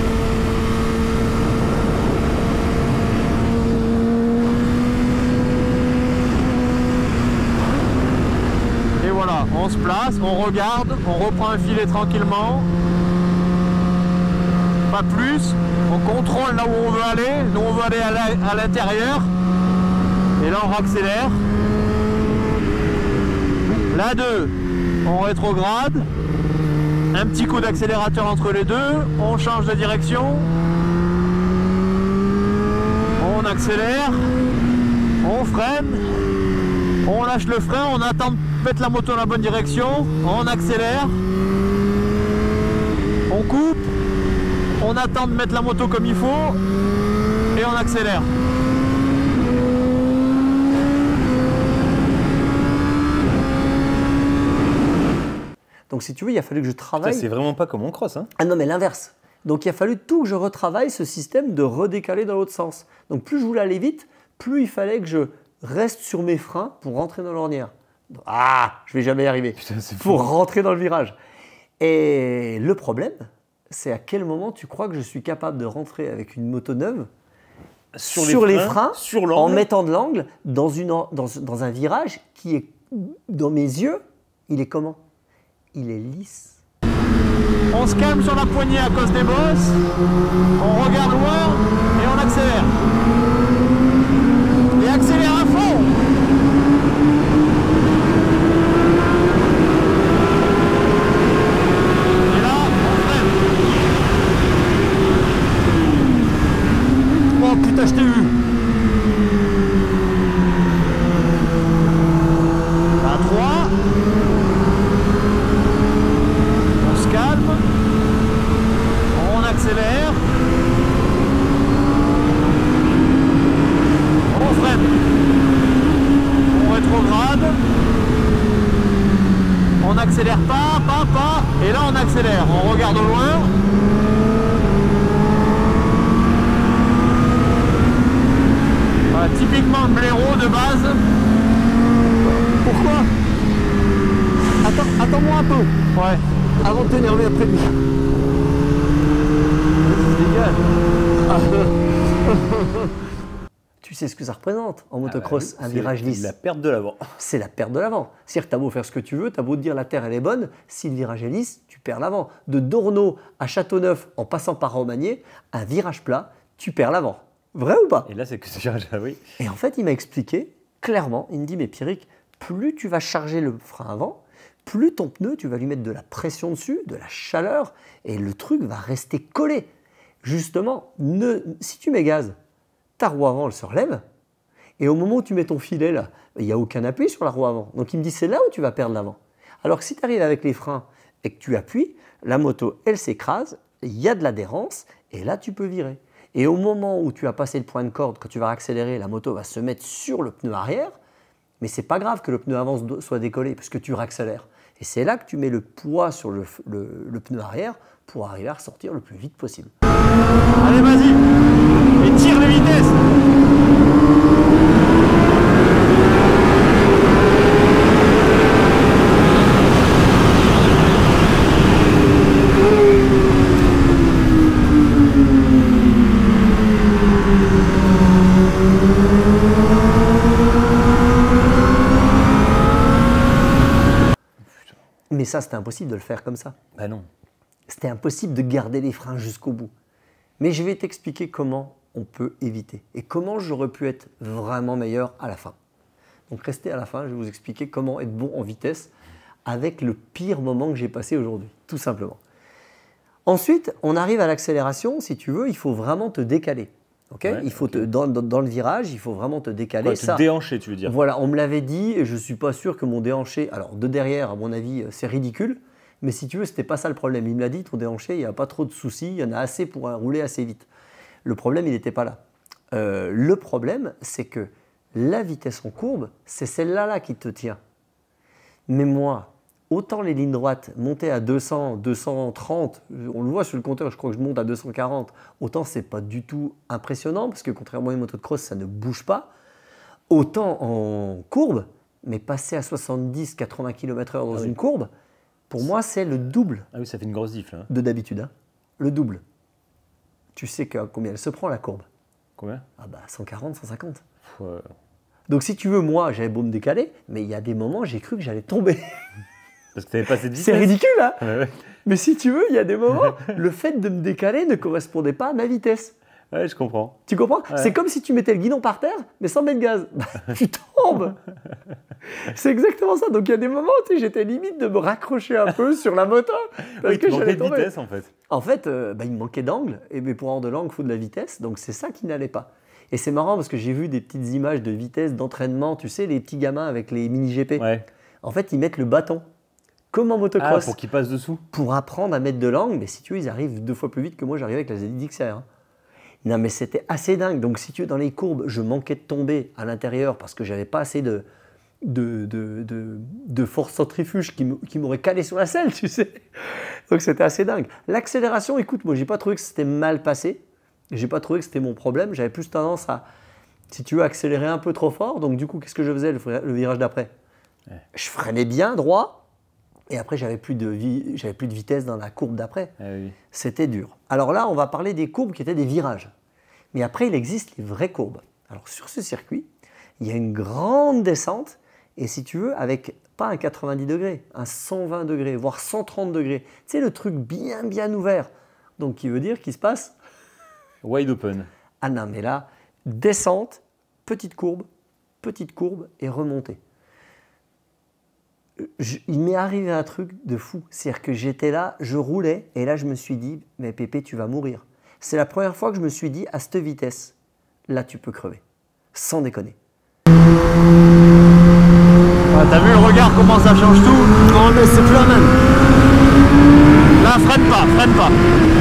Et voilà, on se place, on regarde, on reprend un filet tranquillement. Pas plus. On contrôle là où on veut aller. Nous, on veut aller à l'intérieur. Et là, on accélère. La 2, on rétrograde. Un petit coup d'accélérateur entre les deux. On change de direction. On accélère. On freine. On lâche le frein. On attend de mettre la moto dans la bonne direction. On accélère. On coupe. On attend de mettre la moto comme il faut. Et on accélère. Donc si tu veux, il a fallu que je travaille. C'est vraiment pas comme on cross, hein. Ah non, mais l'inverse. Donc il a fallu tout que je retravaille ce système de redécaler dans l'autre sens. Donc plus je voulais aller vite, plus il fallait que je reste sur mes freins pour rentrer dans l'ornière. Ah, je vais jamais y arriver. Putain, c'est Pour fou. rentrer dans le virage. Et le problème, c'est à quel moment tu crois que je suis capable de rentrer avec une moto neuve sur les freins, sur en l'angle. mettant de l'angle dans un virage qui est, dans mes yeux, il est comment? Il est lisse. On se calme sur la poignée à cause des bosses. On regarde loin et on accélère. Et accélère à fond. Et là, on freine. Oh putain, je t'ai eu. À 3. On se calme. On accélère. On freine. On rétrograde. On accélère pas. Et là on accélère. On regarde au loin. Voilà, typiquement le blaireau de base. Pourquoi? Attends-moi un peu. Ouais. Avant de t'énerver après lui. Tu sais ce que ça représente en motocross, Ah bah oui, un virage lisse? La perte de l'avant. C'est la perte de l'avant. C'est-à-dire que tu as beau faire ce que tu veux, tu as beau te dire la terre elle est bonne, si le virage est lisse, tu perds l'avant. De Dorno à Châteauneuf en passant par Romagné, un virage plat, tu perds l'avant. Vrai ou pas? Et là, c'est que ce virage, oui. Et en fait, il m'a expliqué clairement, il me dit, mais Pierrick, plus tu vas charger le frein avant, plus ton pneu, tu vas lui mettre de la pression dessus, de la chaleur, et le truc va rester collé. Justement, si tu mets gaz, ta roue avant, elle se relève, et au moment où tu mets ton filet, là, il n'y a aucun appui sur la roue avant. Donc il me dit, c'est là où tu vas perdre l'avant. Alors que si tu arrives avec les freins et que tu appuies, la moto, elle s'écrase, il y a de l'adhérence, et là, tu peux virer. Et au moment où tu as passé le point de corde, quand tu vas accélérer, la moto va se mettre sur le pneu arrière, mais c'est pas grave que le pneu avant soit décollé, puisque tu réaccélères. Et c'est là que tu mets le poids sur le pneu arrière pour arriver à ressortir le plus vite possible. Allez, vas-y. Et tire les vitesses. Mais ça, c'était impossible de le faire comme ça. Bah non. C'était impossible de garder les freins jusqu'au bout. Mais je vais t'expliquer comment on peut éviter et comment j'aurais pu être vraiment meilleur à la fin. Donc restez à la fin, je vais vous expliquer comment être bon en vitesse avec le pire moment que j'ai passé aujourd'hui, tout simplement. Ensuite, on arrive à l'accélération. Si tu veux, il faut vraiment te décaler. Okay, Ouais, il faut dans le virage, il faut vraiment te décaler. Quoi, te déhancher, tu veux dire? Voilà, on me l'avait dit et je ne suis pas sûr que mon déhanché, alors de derrière, à mon avis, c'est ridicule. Mais si tu veux, ce n'était pas ça le problème. Il me l'a dit, ton déhanché, il n'y a pas trop de soucis, il y en a assez pour rouler assez vite. Le problème, il n'était pas là. Le problème, c'est que la vitesse en courbe, c'est celle-là qui te tient. Mais moi, autant les lignes droites monter à 200, 230, on le voit sur le compteur, je crois que je monte à 240, autant c'est pas du tout impressionnant, parce que contrairement à une moto de cross, ça ne bouge pas. Autant en courbe, mais passer à 70, 80 km/h dans une courbe, pour moi, c'est le double. Ah oui, ça fait une grosse diff là. De d'habitude, hein. Le double. Tu sais combien elle se prend la courbe? Combien? Ah bah 140, 150. Ouais. Donc si tu veux, moi, j'avais beau me décaler, mais il y a des moments, j'ai cru que j'allais tomber. Parce que tu n'avais pas cette vitesse. C'est ridicule, hein? Ouais, ouais. Mais si tu veux, il y a des moments, le fait de me décaler ne correspondait pas à ma vitesse. Ouais, je comprends. Tu comprends? Ouais. C'est comme si tu mettais le guidon par terre, mais sans mettre le gaz. Bah, tu tombes. C'est exactement ça. Donc il y a des moments où j'étais limite de me raccrocher un peu sur la moto. Parce Oui, que tu manquais j'allais de tomber. vitesse en fait. En fait, il me manquait d'angle. Et mais pour avoir de l'angle, il faut de la vitesse. Donc c'est ça qui n'allait pas. Et c'est marrant parce que j'ai vu des petites images de vitesse, d'entraînement. Tu sais, les petits gamins avec les mini GP. Ouais. En fait, ils mettent le bâton. Comme en Ah, motocross. pour qu'il passe dessous. Pour apprendre à mettre de l'angle, mais si tu veux, ils arrivent 2 fois plus vite que moi, j'arrivais avec la ZX-R. Hein. Non, mais c'était assez dingue. Donc, si tu veux, dans les courbes, je manquais de tomber à l'intérieur parce que j'avais pas assez de force centrifuge qui m'aurait calé sur la selle, tu sais. Donc, c'était assez dingue. L'accélération, écoute, moi, j'ai pas trouvé que c'était mal passé. J'ai pas trouvé que c'était mon problème. J'avais plus tendance à, si tu veux, accélérer un peu trop fort. Donc, du coup, qu'est-ce que je faisais le virage d'après? Je freinais bien droit. Et après, j'avais plus de vitesse dans la courbe d'après. Ah oui. C'était dur. Alors là, on va parler des courbes qui étaient des virages. Mais après, il existe les vraies courbes. Alors sur ce circuit, il y a une grande descente. Et si tu veux, avec pas un 90 degrés, un 120 degrés, voire 130 degrés. Tu sais, le truc bien ouvert. Donc, qui veut dire qu'il se passe... Wide open. Ah non, mais là, descente, petite courbe et remontée. Il m'est arrivé un truc de fou. C'est-à-dire que j'étais là, je roulais, et là je me suis dit, mais Pépé, tu vas mourir. C'est la première fois que je me suis dit, à cette vitesse, là tu peux crever. Sans déconner. Ah, t'as vu le regard, comment ça change tout? Non mais c'est plus la même. Là, freine pas, freine pas.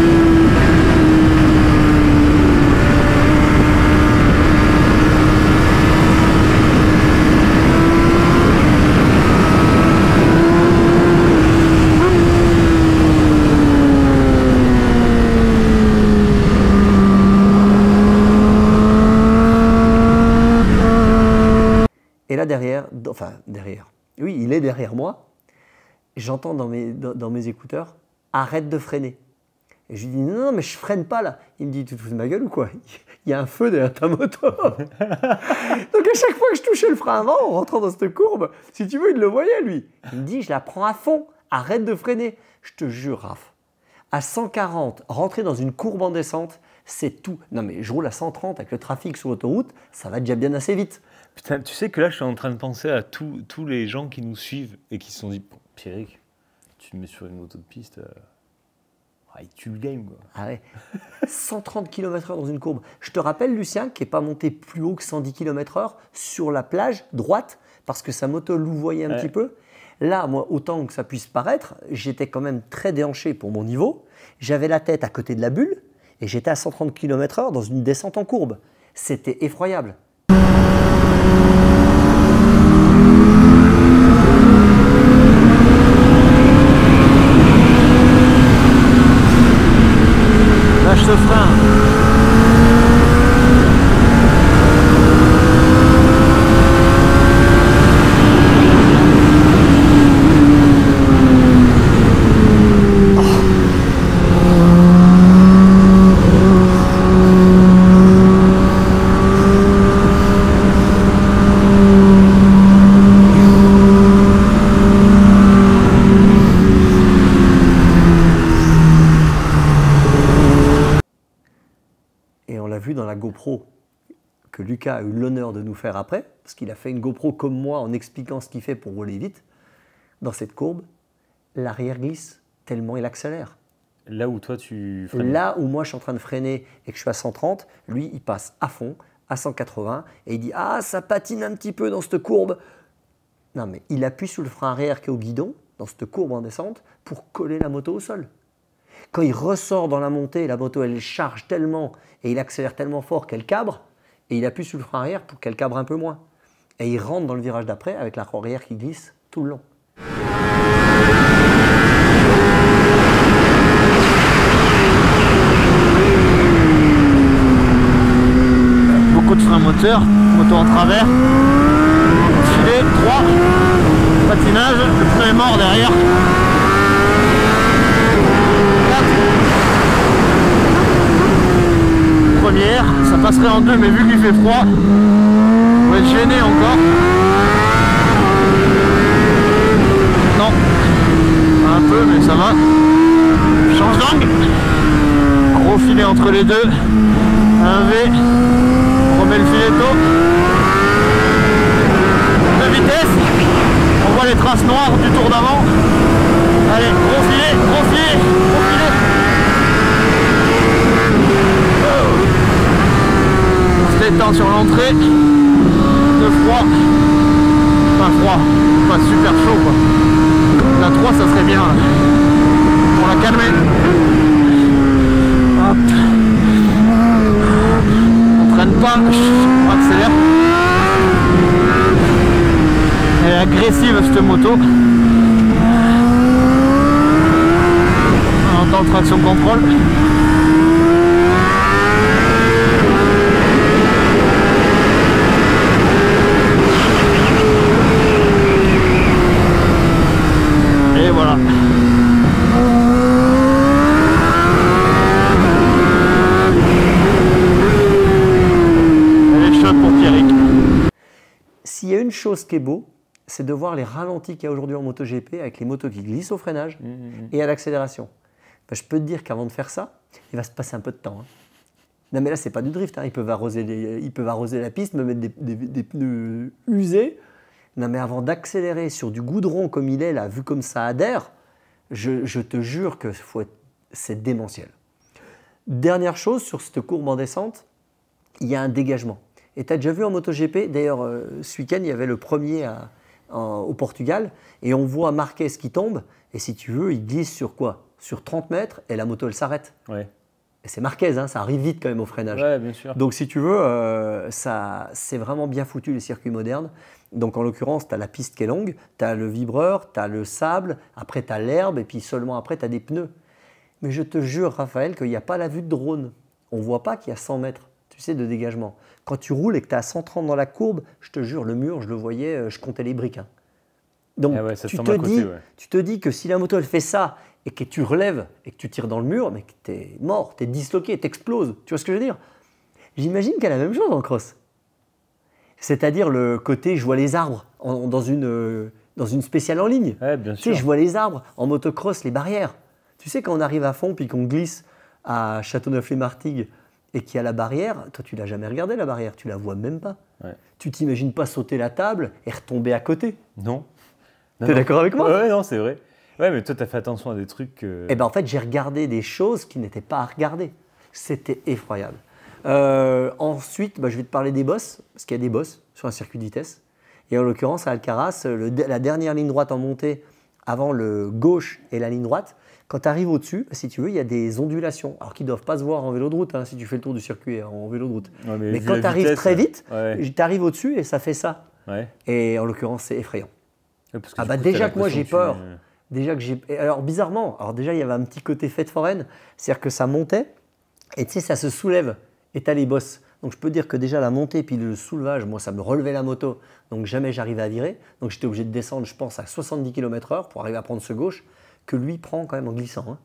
Et là derrière, oui, il est derrière moi. J'entends dans mes écouteurs, arrête de freiner. Et je lui dis, non, mais je freine pas là. Il me dit, tu te fous de ma gueule ou quoi? Il y a un feu derrière ta moto. Donc à chaque fois que je touchais le frein avant, en rentrant dans cette courbe, si tu veux, il le voyait lui. Il me dit, je la prends à fond, arrête de freiner. Je te jure, Raph, à 140, rentrer dans une courbe en descente, c'est tout. Non mais je roule à 130 avec le trafic sur l'autoroute, ça va déjà bien assez vite. Putain, tu sais que là, je suis en train de penser à tous les gens qui nous suivent et qui se sont dit, Pierrick, tu te mets sur une moto de piste, il tue le game, quoi. Ah ouais. 130 km/h dans une courbe. Je te rappelle, Lucien, qui n'est pas monté plus haut que 110 km/h sur la plage droite, parce que sa moto louvoyait un petit peu. Là, moi, autant que ça puisse paraître, j'étais quand même très déhanché pour mon niveau. J'avais la tête à côté de la bulle et j'étais à 130 km/h dans une descente en courbe. C'était effroyable. Lâche ce frein. Et on l'a vu dans la GoPro que Lucas a eu l'honneur de nous faire après, parce qu'il a fait une GoPro comme moi en expliquant ce qu'il fait pour rouler vite. Dans cette courbe, l'arrière glisse tellement il accélère. Là où toi, tu freines. Là où moi je suis en train de freiner et que je suis à 130, lui il passe à fond, à 180, et il dit « Ah, ça patine un petit peu dans cette courbe ». Non mais il appuie sur le frein arrière qui est au guidon, dans cette courbe en descente, pour coller la moto au sol. Quand il ressort dans la montée, la moto elle charge tellement et il accélère tellement fort qu'elle cabre, et il appuie sur le frein arrière pour qu'elle cabre un peu moins. Et il rentre dans le virage d'après avec la roue arrière qui glisse tout le long. Beaucoup de frein moteur, moto en travers. Filet, 3. Patinage, le pneu est mort derrière. 4. Première, ça passerait en 2, mais vu qu'il fait froid, on va être gêné encore. Non, un peu, mais ça va. Change d'angle. Gros filet entre les deux. Un V. On remet le filetto. De vitesse. On voit les traces noires du tour d'avant. Allez, gros filet, gros filet, gros filet. On se détend sur l'entrée. De froid. Enfin froid. Pas super chaud quoi. La 3 ça serait bien. Pour la calmer. Hop. On traîne pas. On accélère. Elle est agressive cette moto. On entend traction contrôle. Et voilà. Elle est chaude pour Pierrick. S'il y a une chose qui est beau, c'est de voir les ralentis qu'il y a aujourd'hui en MotoGP avec les motos qui glissent au freinage et à l'accélération. Ben, je peux te dire qu'avant de faire ça, il va se passer un peu de temps. Hein. Non mais là, c'est pas du drift. Hein. Ils peuvent arroser la piste, me mettre des pneus usés. Non mais avant d'accélérer sur du goudron comme il est là, vu comme ça adhère, je te jure que c'est démentiel. Dernière chose, sur cette courbe en descente, il y a un dégagement. Et tu as déjà vu en MotoGP, d'ailleurs ce week-end, il y avait le premier au Portugal, et on voit Marquez qui tombe, et si tu veux, il glisse sur quoi? Sur 30 mètres, et la moto elle s'arrête. Ouais. Et c'est Marquez, hein, ça arrive vite quand même au freinage. Ouais, bien sûr. Donc si tu veux, c'est vraiment bien foutu les circuits modernes. Donc en l'occurrence, tu as la piste qui est longue, tu as le vibreur, tu as le sable, après tu as l'herbe, et puis seulement après tu as des pneus. Mais je te jure, Raphaël, qu'il n'y a pas la vue de drone. On ne voit pas qu'il y a 100 mètres, tu sais, de dégagement. Quand tu roules et que tu es à 130 dans la courbe, je te jure, le mur, je le voyais, je comptais les briques. Hein. Donc Ah ouais, ça tu semble à côté, te dis que si la moto elle fait ça et que tu relèves et que tu tires dans le mur, mais que tu es mort, tu es disloqué, tu exploses. Tu vois ce que je veux dire? J'imagine qu'il y a la même chose en cross. C'est-à-dire le côté je vois les arbres dans une spéciale en ligne. Ouais, bien Tu sûr. sais, je vois les arbres. En motocross, les barrières. Tu sais, quand on arrive à fond puis qu'on glisse à Châteauneuf-les-Martigues et qu'il y a la barrière, toi, tu l'as jamais regardé la barrière, tu la vois même pas. Ouais. Tu t'imagines pas sauter la table et retomber à côté. Non. T'es d'accord avec moi? Ouais, non, c'est vrai. Ouais, mais toi, tu as fait attention à des trucs. Eh ben en fait, j'ai regardé des choses qui n'étaient pas à regarder. C'était effroyable. Ensuite, je vais te parler des bosses, parce qu'il y a des bosses sur un circuit de vitesse. Et en l'occurrence, à Alcaraz, la dernière ligne droite en montée, avant le gauche et la ligne droite, quand tu arrives au-dessus, si tu veux, il y a des ondulations. Alors qu'ils ne doivent pas se voir en vélo de route, hein, si tu fais le tour du circuit en vélo de route. Ouais, mais vu quand la tu arrives vitesse, très vite, ouais. tu arrives au-dessus et ça fait ça. Ouais. Et en l'occurrence, c'est effrayant. Ouais, parce que Ah du bah coup, déjà t'as que moi j'ai l'impression peur. Déjà que j'ai. Alors bizarrement, déjà il y avait un petit côté fête foraine, c'est-à-dire que ça montait et tu sais ça se soulève et t'as les bosses. Donc je peux dire que déjà la montée puis le soulevage, moi ça me relevait la moto, donc jamais j'arrivais à virer. Donc j'étais obligé de descendre, je pense à 70 km/h pour arriver à prendre ce gauche que lui prend quand même en glissant. Hein.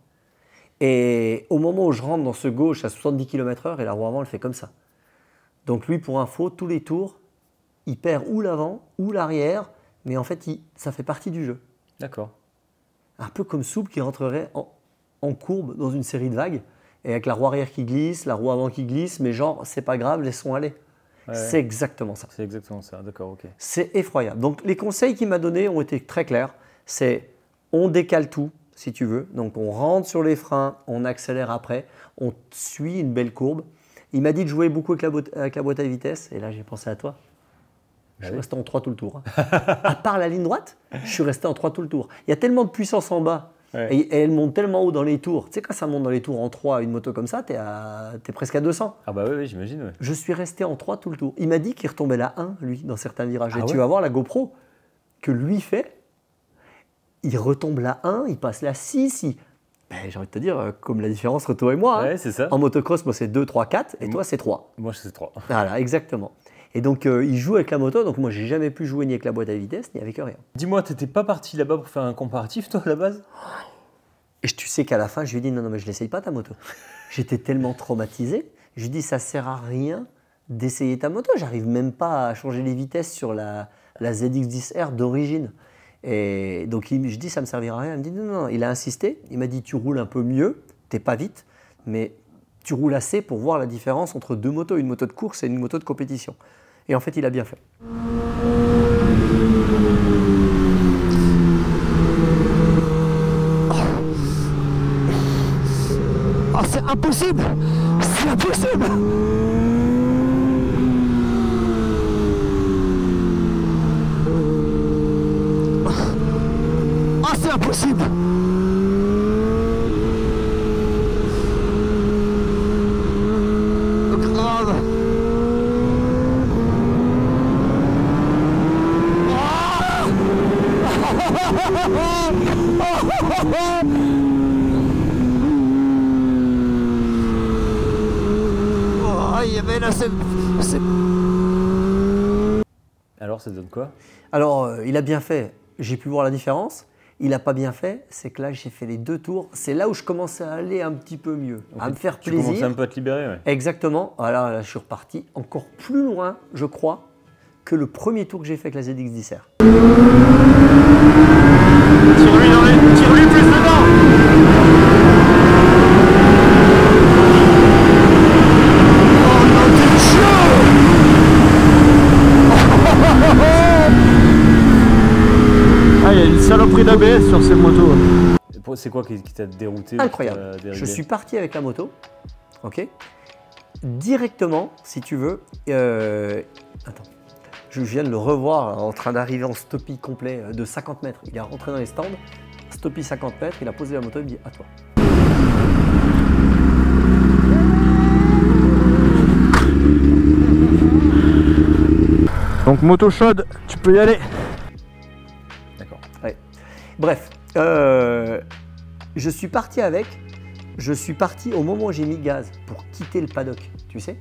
Et au moment où je rentre dans ce gauche à 70 km/h et la roue avant elle fait comme ça. Donc lui pour info, tous les tours, il perd ou l'avant ou l'arrière, mais en fait ça fait partie du jeu. D'accord. Un peu comme Souple qui rentrerait en courbe dans une série de vagues, et avec la roue arrière qui glisse, la roue avant qui glisse, mais genre, c'est pas grave, laissons aller. Ouais, c'est exactement ça. C'est exactement ça, d'accord, ok. C'est effroyable. Donc les conseils qu'il m'a donnés ont été très clairs. C'est on décale tout, si tu veux. Donc on rentre sur les freins, on accélère après, on suit une belle courbe. Il m'a dit de jouer beaucoup avec la boîte à vitesse, et là j'ai pensé à toi. Je suis resté en 3 tout le tour. Hein. À part la ligne droite, je suis resté en 3 tout le tour. Il y a tellement de puissance en bas Ouais. et elle monte tellement haut dans les tours. Tu sais, quand ça monte dans les tours en 3, une moto comme ça, t'es presque à 200. Ah bah oui, j'imagine, ouais. Je suis resté en 3 tout le tour. Il m'a dit qu'il retombait la 1, lui, dans certains virages. Ah et tu ouais vas voir la GoPro que lui fait. Il retombe la 1, il passe la 6. J'ai envie de te dire, comme la différence entre toi et moi. Hein. Ouais, c'est ça. En motocross, moi, c'est 2, 3, 4. Et toi, c'est 3. Moi, c'est 3. Voilà, exactement. Et donc, il joue avec la moto. Donc, moi, j'ai jamais pu jouer ni avec la boîte à vitesse, ni avec rien. Dis-moi, t'étais pas parti là-bas pour faire un comparatif, toi, à la base? Et tu sais qu'à la fin, je lui ai dit, non, mais je l'essaye pas, ta moto. J'étais tellement traumatisé. Je lui ai dit, ça sert à rien d'essayer ta moto. J'arrive même pas à changer les vitesses sur la ZX10R d'origine. Et donc, je dis, ça me servira à rien. Il me dit, non, non. Il a insisté. Il m'a dit, tu roules un peu mieux. T'es pas vite, mais tu roules assez pour voir la différence entre deux motos, une moto de course et une moto de compétition. Et en fait, il a bien fait. Oh, c'est impossible! C'est impossible! Oh, c'est impossible! Grave! Oh, il y avait là, c'est... Alors, ça donne quoi? Alors, il a bien fait. J'ai pu voir la différence. Il n'a pas bien fait. C'est que là, j'ai fait les 2 tours. C'est là où je commençais à aller un petit peu mieux, à me faire Tu commençais plaisir. un peu à te libérer, ouais. Exactement. Alors là, je suis reparti encore plus loin, je crois, que le premier tour que j'ai fait avec la ZX10R. Tire-lui plus dedans. Ah, il y a une saloperie d'ABS sur ces motos. C'est quoi qui t'a dérouté? Incroyable. qui t'a déribé? Je suis parti avec la moto, ok, directement, si tu veux. Attends, je viens de le revoir en train d'arriver en stoppie complet de 50 mètres. Il est rentré dans les stands, stoppie 50 mètres, il a posé la moto, il me dit à toi. Donc moto chaude, tu peux y aller. D'accord. Ouais. Bref, je suis parti avec. Je suis parti au moment où j'ai mis gaz pour quitter le paddock, tu sais.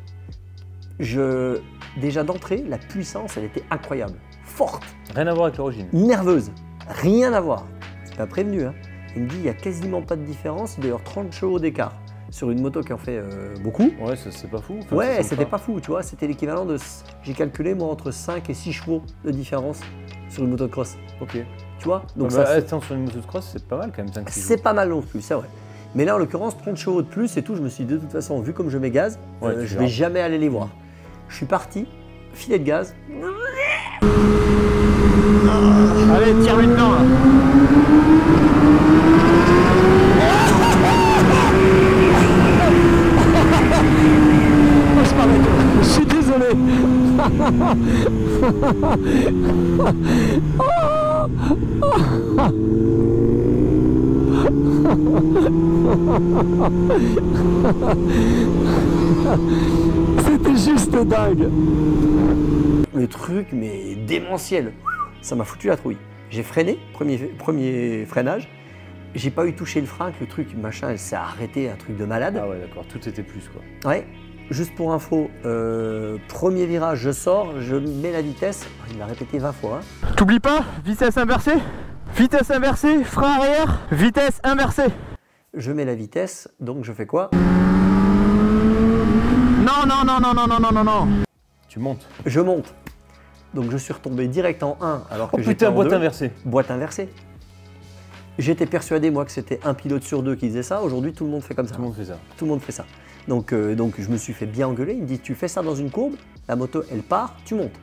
Déjà d'entrée, la puissance, elle était incroyable, forte, Rien à voir avec l'origine. nerveuse, rien à voir. C'est pas prévenu, hein. Il me dit, il n'y a quasiment pas de différence, il doit y avoir 30 chevaux d'écart. Sur une moto qui en fait beaucoup. Ouais, c'est pas fou. Enfin, Ouais, ça c'était pas fou, tu vois, c'était l'équivalent de, j'ai calculé moi, entre 5 et 6 chevaux de différence sur une moto de cross. Ok. Tu vois? Donc ça, attends, sur une moto de cross, c'est pas mal quand même. 5 c'est pas mal non plus, c'est vrai. Mais là, en l'occurrence, 30 chevaux de plus et tout, je me suis dit, de toute façon, vu comme je mets gaz, Ouais, je vais jamais aller les voir. Je suis parti, filet de gaz. Allez, tire-lui dedans là. Je suis désolé. C'était juste dingue. Le truc, mais démentiel. Ça m'a foutu la trouille. J'ai freiné, premier freinage. J'ai pas eu touché le frein, que le truc, machin, elle s'est arrêtée, un truc de malade. Ah ouais, d'accord, tout était plus quoi. Ouais, juste pour info, premier virage, je sors, je mets la vitesse. Il l'a répété 20 fois. Hein. T'oublies pas, vitesse inversée, frein arrière, vitesse inversée. Je mets la vitesse, donc je fais quoi? Non, non, non, non, non, non, non, non, non. Tu montes. Je monte. Donc je suis retombé direct en 1 alors que Oh j'étais putain, en boîte 2. inversée. Boîte inversée. J'étais persuadé moi que c'était un pilote sur 2 qui faisait ça. Aujourd'hui, tout le monde fait comme ça. Tout le monde fait ça. Tout le monde fait ça. Donc je me suis fait bien engueuler. Il me dit, tu fais ça dans une courbe, la moto elle part, tu montes.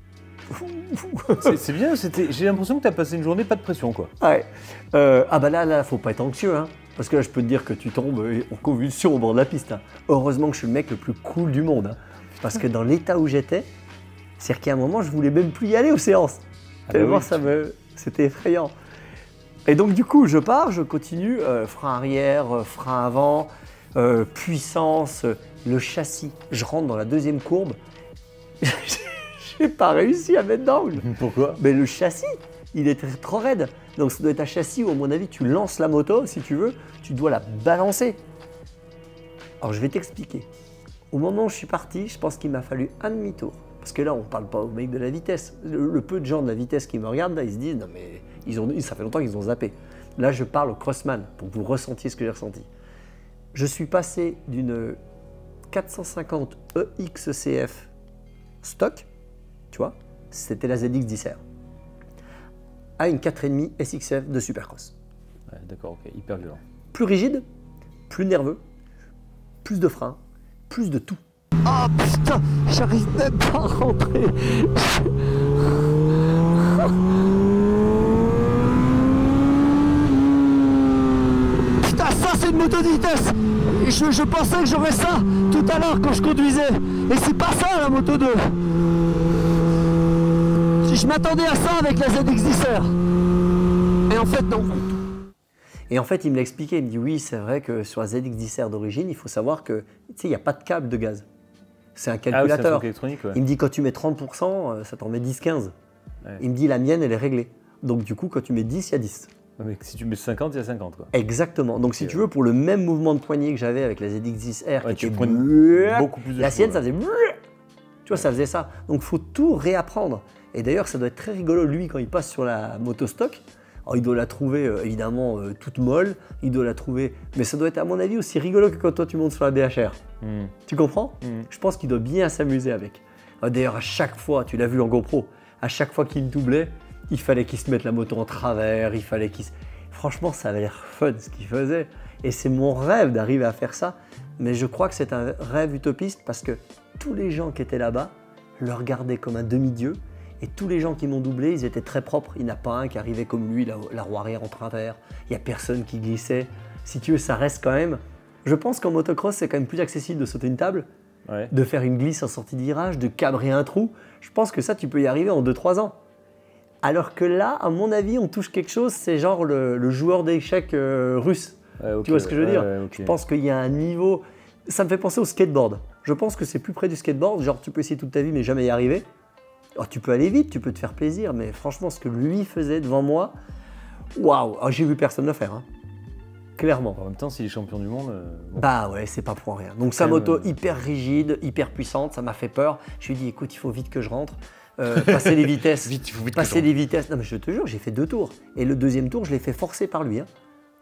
C'est bien, j'ai l'impression que tu as passé une journée pas de pression quoi. Ouais. Ah bah là, faut pas être anxieux, hein. Parce que là, je peux te dire que tu tombes en convulsion au bord de la piste. Hein. Heureusement que je suis le mec le plus cool du monde. Hein. Parce que dans l'état où j'étais, c'est-à-dire qu'à un moment, je voulais même plus y aller aux séances. Tellement c'était effrayant. Et donc du coup, je pars, je continue, frein arrière, frein avant, puissance, le châssis. Je rentre dans la deuxième courbe. J'ai pas réussi à mettre d'angle. Pourquoi? Mais le châssis, il était trop raide. Donc ça doit être un châssis où, à mon avis, tu lances la moto, si tu veux, tu dois la balancer. Alors je vais t'expliquer. Au moment où je suis parti, je pense qu'il m'a fallu un demi-tour. Parce que là, on ne parle pas au mec de la vitesse. Le peu de gens de la vitesse qui me regardent, là, ils se disent, non mais ça fait longtemps qu'ils ont zappé. Là, je parle au crossman pour que vous ressentiez ce que j'ai ressenti. Je suis passé d'une 450 EXCF stock, tu vois, c'était la ZX10R, à une 4,5 SXF de Supercross. Ouais, d'accord, ok, hyper violent. Plus rigide, plus nerveux, plus de frein, plus de tout. Oh putain, j'arrive même pas à rentrer. Putain, ça c'est une moto de vitesse. Je pensais que j'aurais ça tout à l'heure quand je conduisais. Et c'est pas ça la moto 2. Je m'attendais à ça avec la ZX10R. Et en fait non. Et en fait, il me l'a expliqué, il me dit oui, c'est vrai que sur la ZX10R d'origine, il faut savoir que, tu sais, il n'y a pas de câble de gaz. C'est un Ah oui, c'est un calculateur. truc électronique, ouais. Il me dit quand tu mets 30%, ça t'en met 10-15. Ouais. Il me dit la mienne, elle est réglée. Donc du coup, quand tu mets 10, il y a 10. Ouais, mais si tu mets 50, il y a 50 quoi. Exactement. Donc si tu veux, pour le même mouvement de poignet que j'avais avec la ZX10R, Ouais, qui tu était prends beaucoup plus de la chevaux, sienne, ça ouais. faisait... Tu vois, ça faisait ça. Donc il faut tout réapprendre. Et d'ailleurs, ça doit être très rigolo, lui, quand il passe sur la moto stock. Alors, il doit la trouver évidemment toute molle, il doit la trouver... Mais ça doit être à mon avis aussi rigolo que quand toi tu montes sur la BHR. Tu comprends? Je pense qu'il doit bien s'amuser avec. D'ailleurs, à chaque fois, tu l'as vu en GoPro, à chaque fois qu'il doublait, il fallait qu'il se mette la moto en travers, il fallait qu'il se... Franchement, ça avait l'air fun ce qu'il faisait. Et c'est mon rêve d'arriver à faire ça. Mais je crois que c'est un rêve utopiste parce que tous les gens qui étaient là-bas le regardaient comme un demi-dieu. Et tous les gens qui m'ont doublé, ils étaient très propres. Il n'y en a pas un qui arrivait comme lui, la roue arrière en travers. Il n'y a personne qui glissait. Si tu veux, ça reste quand même... Je pense qu'en motocross, c'est quand même plus accessible de sauter une table, Ouais. de faire une glisse en sortie de virage, de cabrer un trou. Je pense que ça, tu peux y arriver en 2-3 ans. Alors que là, à mon avis, on touche quelque chose, c'est genre le joueur d'échecs russe. Ouais, ok, Tu vois ce que je veux dire? ouais, ok. Je pense qu'il y a un niveau... Ça me fait penser au skateboard. Je pense que c'est plus près du skateboard. Genre, tu peux essayer toute ta vie, mais jamais y arriver. Alors, tu peux aller vite, tu peux te faire plaisir, mais franchement, ce que lui faisait devant moi, waouh! Ah, j'ai vu personne le faire, hein. Clairement. En même temps, s'il est champion du monde, bon. Bah ouais, c'est pas pour rien. Donc sa Quand moto même, hyper rigide, hyper puissante, ça m'a fait peur. Je lui ai dit, écoute, il faut vite que je rentre. Passer les vitesses. Vite, il faut vite que Passer les vitesses. Non mais je te jure, j'ai fait 2 tours. Et le deuxième tour, je l'ai fait forcer par lui. Hein.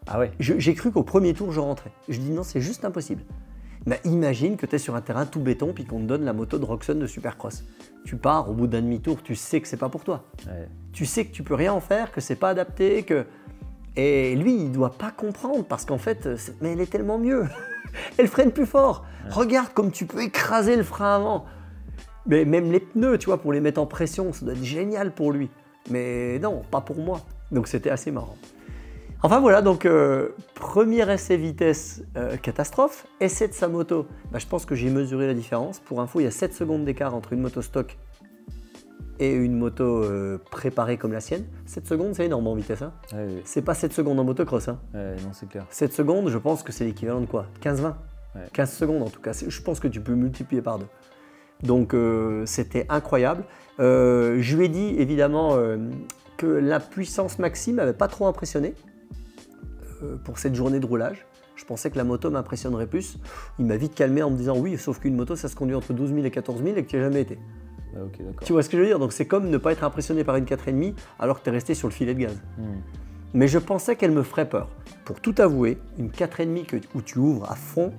Ah ouais. J'ai cru qu'au premier tour, je rentrais. Je dis non, c'est juste impossible. Mais imagine que tu es sur un terrain tout béton puis qu'on te donne la moto de Roxon de Supercross. Tu pars, au bout d'un demi-tour, tu sais que c'est pas pour toi. Ouais. Tu sais que tu peux rien en faire, que c'est pas adapté, que... Et lui, il doit pas comprendre parce qu'en fait, mais elle est tellement mieux. Elle freine plus fort. Ouais. Regarde comme tu peux écraser le frein avant. Mais même les pneus, tu vois, pour les mettre en pression, ça doit être génial pour lui. Mais non, pas pour moi. Donc c'était assez marrant. Enfin voilà, donc premier essai vitesse catastrophe. Essai de sa moto, bah, je pense que j'ai mesuré la différence. Pour info, il y a 7 secondes d'écart entre une moto stock et une moto préparée comme la sienne. 7 secondes, c'est énorme en vitesse. Hein. Ouais, ouais. C'est pas 7 secondes en motocross. Hein. Non, c'est clair. 7 secondes, je pense que c'est l'équivalent de quoi? 15-20 ouais. 15 secondes en tout cas. Je pense que tu peux multiplier par 2. Donc c'était incroyable. Je lui ai dit évidemment que la puissance maxime n'avait pas trop impressionné pour cette journée de roulage. Je pensais que la moto m'impressionnerait plus. Il m'a vite calmé en me disant oui, sauf qu'une moto ça se conduit entre 12 000 et 14 000 et que tu n'y as jamais été. Ah, okay, tu vois ce que je veux dire? Donc c'est comme ne pas être impressionné par une 4,5 alors que tu es resté sur le filet de gaz. Mais je pensais qu'elle me ferait peur. Pour tout avouer, une 4,5 où tu ouvres à fond,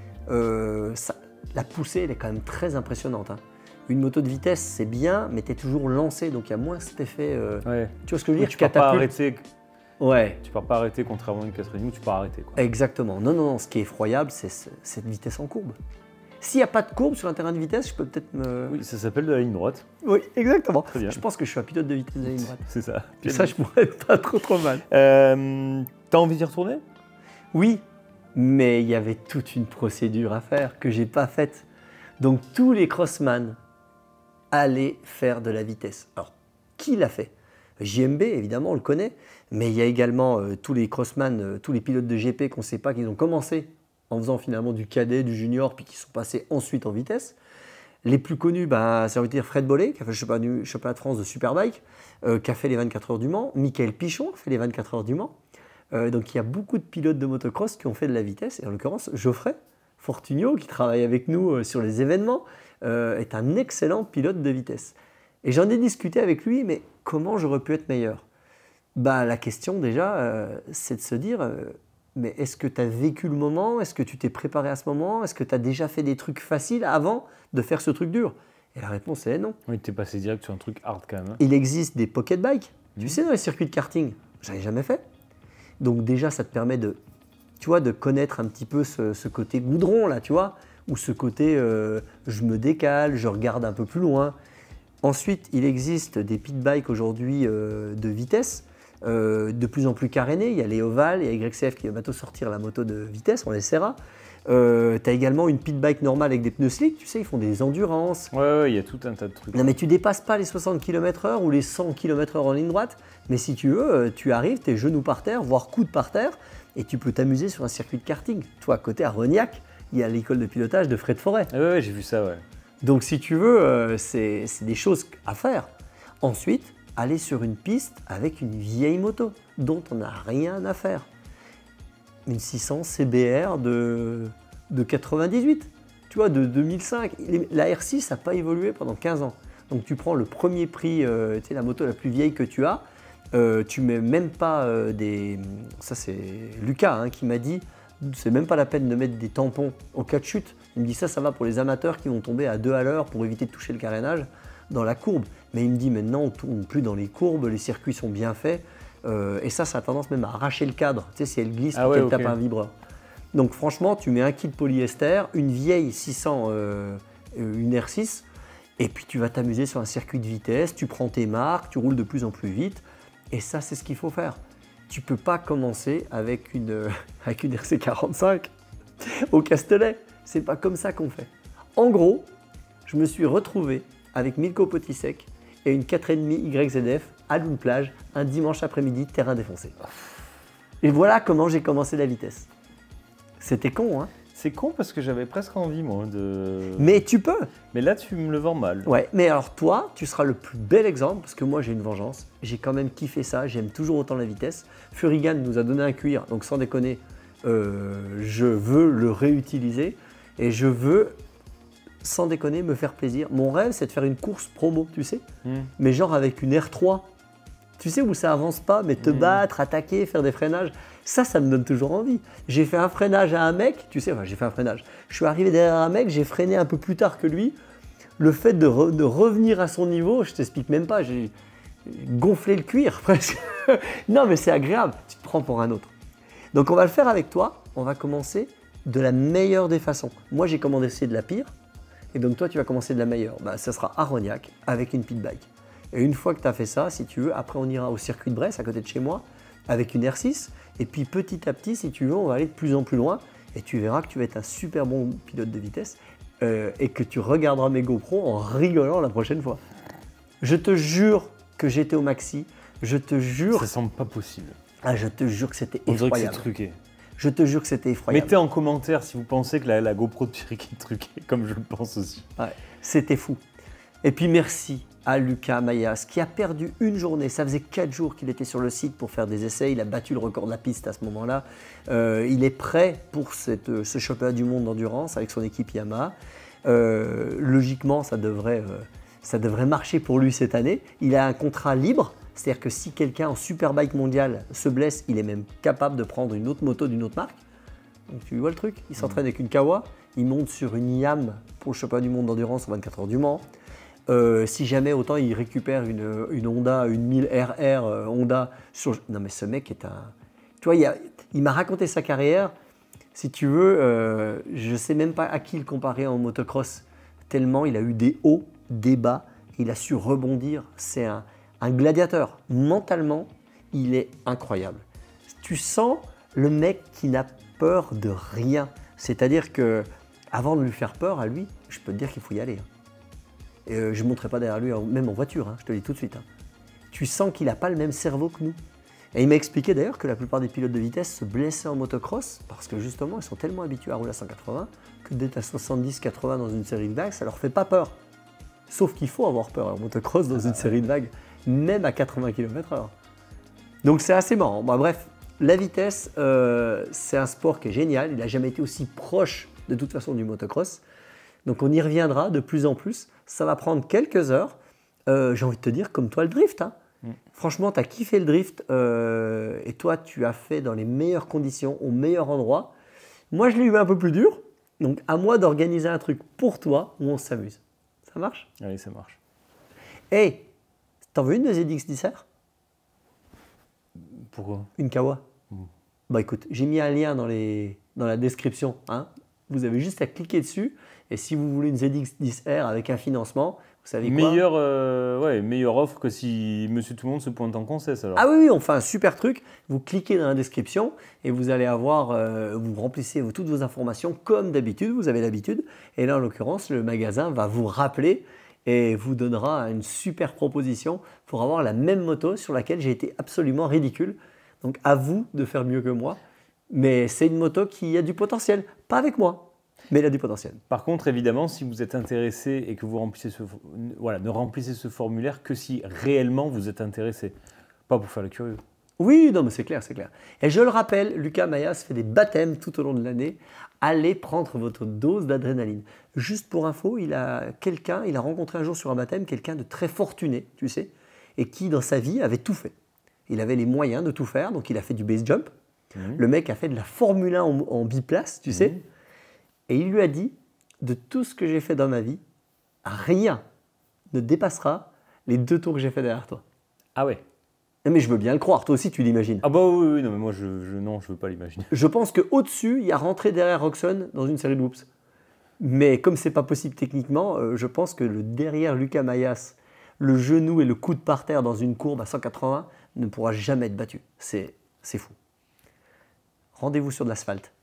la poussée elle est quand même très impressionnante. Hein. Une moto de vitesse c'est bien, mais tu es toujours lancé, donc il y a moins cet effet. Ouais. Tu vois ce que je veux dire? Tu ne pars pas arrêter. Ouais. Tu pars pas arrêter contrairement à une 4,5 où tu pars arrêter. Quoi. Exactement. Non, ce qui est effroyable, c'est cette vitesse en courbe. S'il n'y a pas de courbe sur un terrain de vitesse, je peux peut-être me... Oui, ça s'appelle de la ligne droite. Oui, exactement. Très bien. Je pense que je suis un pilote de vitesse de la ligne droite. C'est ça. Et ça, je pourrais être pas trop mal. T'as envie d'y retourner? Oui, mais il y avait toute une procédure à faire que j'ai pas faite. Donc tous les crossman allaient faire de la vitesse. Alors, qui l'a fait? JMB, évidemment, on le connaît, mais il y a également tous les crossman, tous les pilotes de GP qu'on ne sait pas, qu'ils ont commencé en faisant finalement du cadet, du junior, puis qui sont passés ensuite en vitesse. Les plus connus, ça veut dire Fred Bollet, qui a fait le championnat de France de Superbike, qui a fait les 24 heures du Mans, Michael Pichon, qui a fait les 24 heures du Mans. Donc il y a beaucoup de pilotes de motocross qui ont fait de la vitesse, et en l'occurrence, Geoffrey Fortunio, qui travaille avec nous sur les événements, est un excellent pilote de vitesse. Et j'en ai discuté avec lui, mais comment j'aurais pu être meilleur? La question déjà, c'est de se dire, mais est-ce que tu as vécu le moment? Est-ce que tu t'es préparé à ce moment? Est-ce que tu as déjà fait des trucs faciles avant de faire ce truc dur? Et la réponse est non. Oui, tu es passé direct sur un truc hard quand même. Hein. Il existe des pocket bikes, tu sais, dans les circuits de karting. J'en ai jamais fait. Donc déjà, ça te permet de connaître un petit peu ce côté goudron, là, tu vois, ou ce côté je me décale, je regarde un peu plus loin. Ensuite, il existe des pit bikes aujourd'hui de vitesse, de plus en plus carénés. Il y a les Oval, il y a YCF qui va bientôt sortir la moto de vitesse, on l'essaiera. Tu as également une pit bike normale avec des pneus slick, tu sais, ils font des endurances. Ouais, il y a tout un tas de trucs. Non, mais tu dépasses pas les 60 km/h ou les 100 km/h en ligne droite, mais si tu veux, tu arrives, tes genoux par terre, voire coudes par terre, et tu peux t'amuser sur un circuit de karting. Toi, à côté, à Rognac, il y a l'école de pilotage de Fred Forêt. Ouais, j'ai vu ça, ouais. Donc si tu veux, c'est des choses à faire. Ensuite, aller sur une piste avec une vieille moto dont on n'a rien à faire. Une 600 CBR de 98, tu vois, de 2005. La R6 n'a pas évolué pendant 15 ans. Donc tu prends le premier prix, tu sais, la moto la plus vieille que tu as, tu mets même pas des... Ça c'est Lucas qui m'a dit, c'est même pas la peine de mettre des tampons au cas de chute. Il me dit ça va pour les amateurs qui vont tomber à 2 à l'heure pour éviter de toucher le carénage dans la courbe. Mais il me dit maintenant on ne tourne plus dans les courbes, les circuits sont bien faits. Et ça a tendance même à arracher le cadre, tu sais, si elle glisse, qu'elle tape un vibreur. Donc franchement, tu mets un kit polyester, une vieille 600, une R6, et puis tu vas t'amuser sur un circuit de vitesse, tu prends tes marques, tu roules de plus en plus vite. Et ça, c'est ce qu'il faut faire. Tu ne peux pas commencer avec une RC45 au Castellet. C'est pas comme ça qu'on fait. En gros, je me suis retrouvé avec Milko Potisek et une 4,5 YZF à Lune Plage un dimanche après-midi, terrain défoncé. Et voilà comment j'ai commencé la vitesse. C'était con, hein? C'est con parce que j'avais presque envie, moi, de... Mais tu peux! Mais là, tu me le vends mal. Ouais, mais alors toi, tu seras le plus bel exemple, parce que moi, j'ai une vengeance. J'ai quand même kiffé ça, j'aime toujours autant la vitesse. Furigan nous a donné un cuir, donc sans déconner, je veux le réutiliser. Et je veux, sans déconner, me faire plaisir. Mon rêve, c'est de faire une course promo, tu sais, mais genre avec une R3 Tu sais, où ça avance pas, mais te battre, attaquer, faire des freinages, ça me donne toujours envie. J'ai fait un freinage à un mec, tu sais, enfin j'ai fait un freinage. Je suis arrivé derrière un mec, j'ai freiné un peu plus tard que lui. Le fait de revenir à son niveau, je t'explique même pas, j'ai gonflé le cuir presque. Non mais c'est agréable, tu te prends pour un autre. Donc on va le faire avec toi, on va commencer de la meilleure des façons. Moi j'ai commencé de la pire, et donc toi tu vas commencer de la meilleure. Bah, ça sera à Rognac avec une pit bike. Et une fois que tu as fait ça, si tu veux, après on ira au circuit de Brest à côté de chez moi avec une R6. Et puis petit à petit, si tu veux, on va aller de plus en plus loin et tu verras que tu vas être un super bon pilote de vitesse et que tu regarderas mes GoPro en rigolant la prochaine fois. Je te jure que j'étais au maxi. Je te jure. Ça semble pas possible. Ah, je te jure que c'était On dirait que c'est effroyable. truqué. Je te jure que c'était effroyable. Mettez en commentaire si vous pensez que la GoPro de Pierrick est truquée, comme je le pense aussi. Ouais, c'était fou. Et puis merci à Lucas Mayas qui a perdu une journée. Ça faisait 4 jours qu'il était sur le site pour faire des essais. Il a battu le record de la piste à ce moment-là. Il est prêt pour ce championnat du monde d'endurance avec son équipe Yamaha. Logiquement, ça devrait marcher pour lui cette année. Il a un contrat libre. C'est-à-dire que si quelqu'un en superbike mondial se blesse, il est même capable de prendre une autre moto d'une autre marque. Donc tu vois le truc, il s'entraîne avec une Kawa, il monte sur une YAM pour le championnat du monde d'endurance en 24 heures du Mans. Si jamais, autant il récupère une Honda, une 1000 RR Honda. Non mais ce mec est un... Tu vois, il m'a raconté sa carrière. Si tu veux, je ne sais même pas à qui le comparer en motocross. Tellement il a eu des hauts, des bas. Il a su rebondir. C'est un gladiateur. Mentalement, il est incroyable. Tu sens le mec qui n'a peur de rien. C'est-à-dire que avant de lui faire peur à lui, je peux te dire qu'il faut y aller. Et je ne monterai pas derrière lui, même en voiture, je te le dis tout de suite. Tu sens qu'il n'a pas le même cerveau que nous. Et il m'a expliqué d'ailleurs que la plupart des pilotes de vitesse se blessaient en motocross parce que justement, ils sont tellement habitués à rouler à 180 que d'être à 70-80 dans une série de vagues, ça leur fait pas peur. Sauf qu'il faut avoir peur en motocross dans une série de vagues, même à 80 km/h. Donc c'est assez marrant. Bah, bref, la vitesse, c'est un sport qui est génial. Il n'a jamais été aussi proche de toute façon du motocross. Donc on y reviendra de plus en plus. Ça va prendre quelques heures. J'ai envie de te dire, comme toi, le drift. Franchement, tu as kiffé le drift et toi, tu as fait dans les meilleures conditions, au meilleur endroit. Moi, je l'ai eu un peu plus dur. Donc à moi d'organiser un truc pour toi où on s'amuse. Ça marche? Oui, ça marche. Hey, t'en veux une de ZX10R? Pourquoi? Une Kawa. Bah écoute, j'ai mis un lien dans la description. Vous avez juste à cliquer dessus. Et si vous voulez une ZX10R avec un financement, vous savez quoi? Meilleure offre que si Monsieur Tout le Monde se pointe en concesse alors. Ah oui, on fait un super truc. Vous cliquez dans la description et vous allez avoir, vous remplissez toutes vos informations comme d'habitude, vous avez l'habitude. Et là, en l'occurrence, le magasin va vous rappeler et vous donnera une super proposition pour avoir la même moto sur laquelle j'ai été absolument ridicule. Donc à vous de faire mieux que moi. Mais c'est une moto qui a du potentiel. Pas avec moi, mais elle a du potentiel. Par contre, évidemment, si vous êtes intéressé et que vous remplissez ne remplissez ce formulaire que si réellement vous êtes intéressé. Pas pour faire le curieux. Oui, non, mais c'est clair, c'est clair. Et je le rappelle, Lucas Mayas fait des baptêmes tout au long de l'année. Allez prendre votre dose d'adrénaline. Juste pour info, il a rencontré un jour sur un baptême quelqu'un de très fortuné, tu sais, et qui dans sa vie avait tout fait. Il avait les moyens de tout faire, donc il a fait du base jump. Le mec a fait de la Formule 1 en biplace, tu sais. Et il lui a dit, de tout ce que j'ai fait dans ma vie, rien ne dépassera les 2 tours que j'ai fait derrière toi. Ah ouais. Mais je veux bien le croire, toi aussi tu l'imagines. Ah bah oui, non mais moi je veux pas l'imaginer. Je pense qu'au-dessus, il y a rentré derrière Roxon dans une série de whoops. Mais comme c'est pas possible techniquement, je pense que le derrière Lucas Mayas, le genou et le coude par terre dans une courbe à 180 ne pourra jamais être battu. C'est fou. Rendez-vous sur de l'asphalte.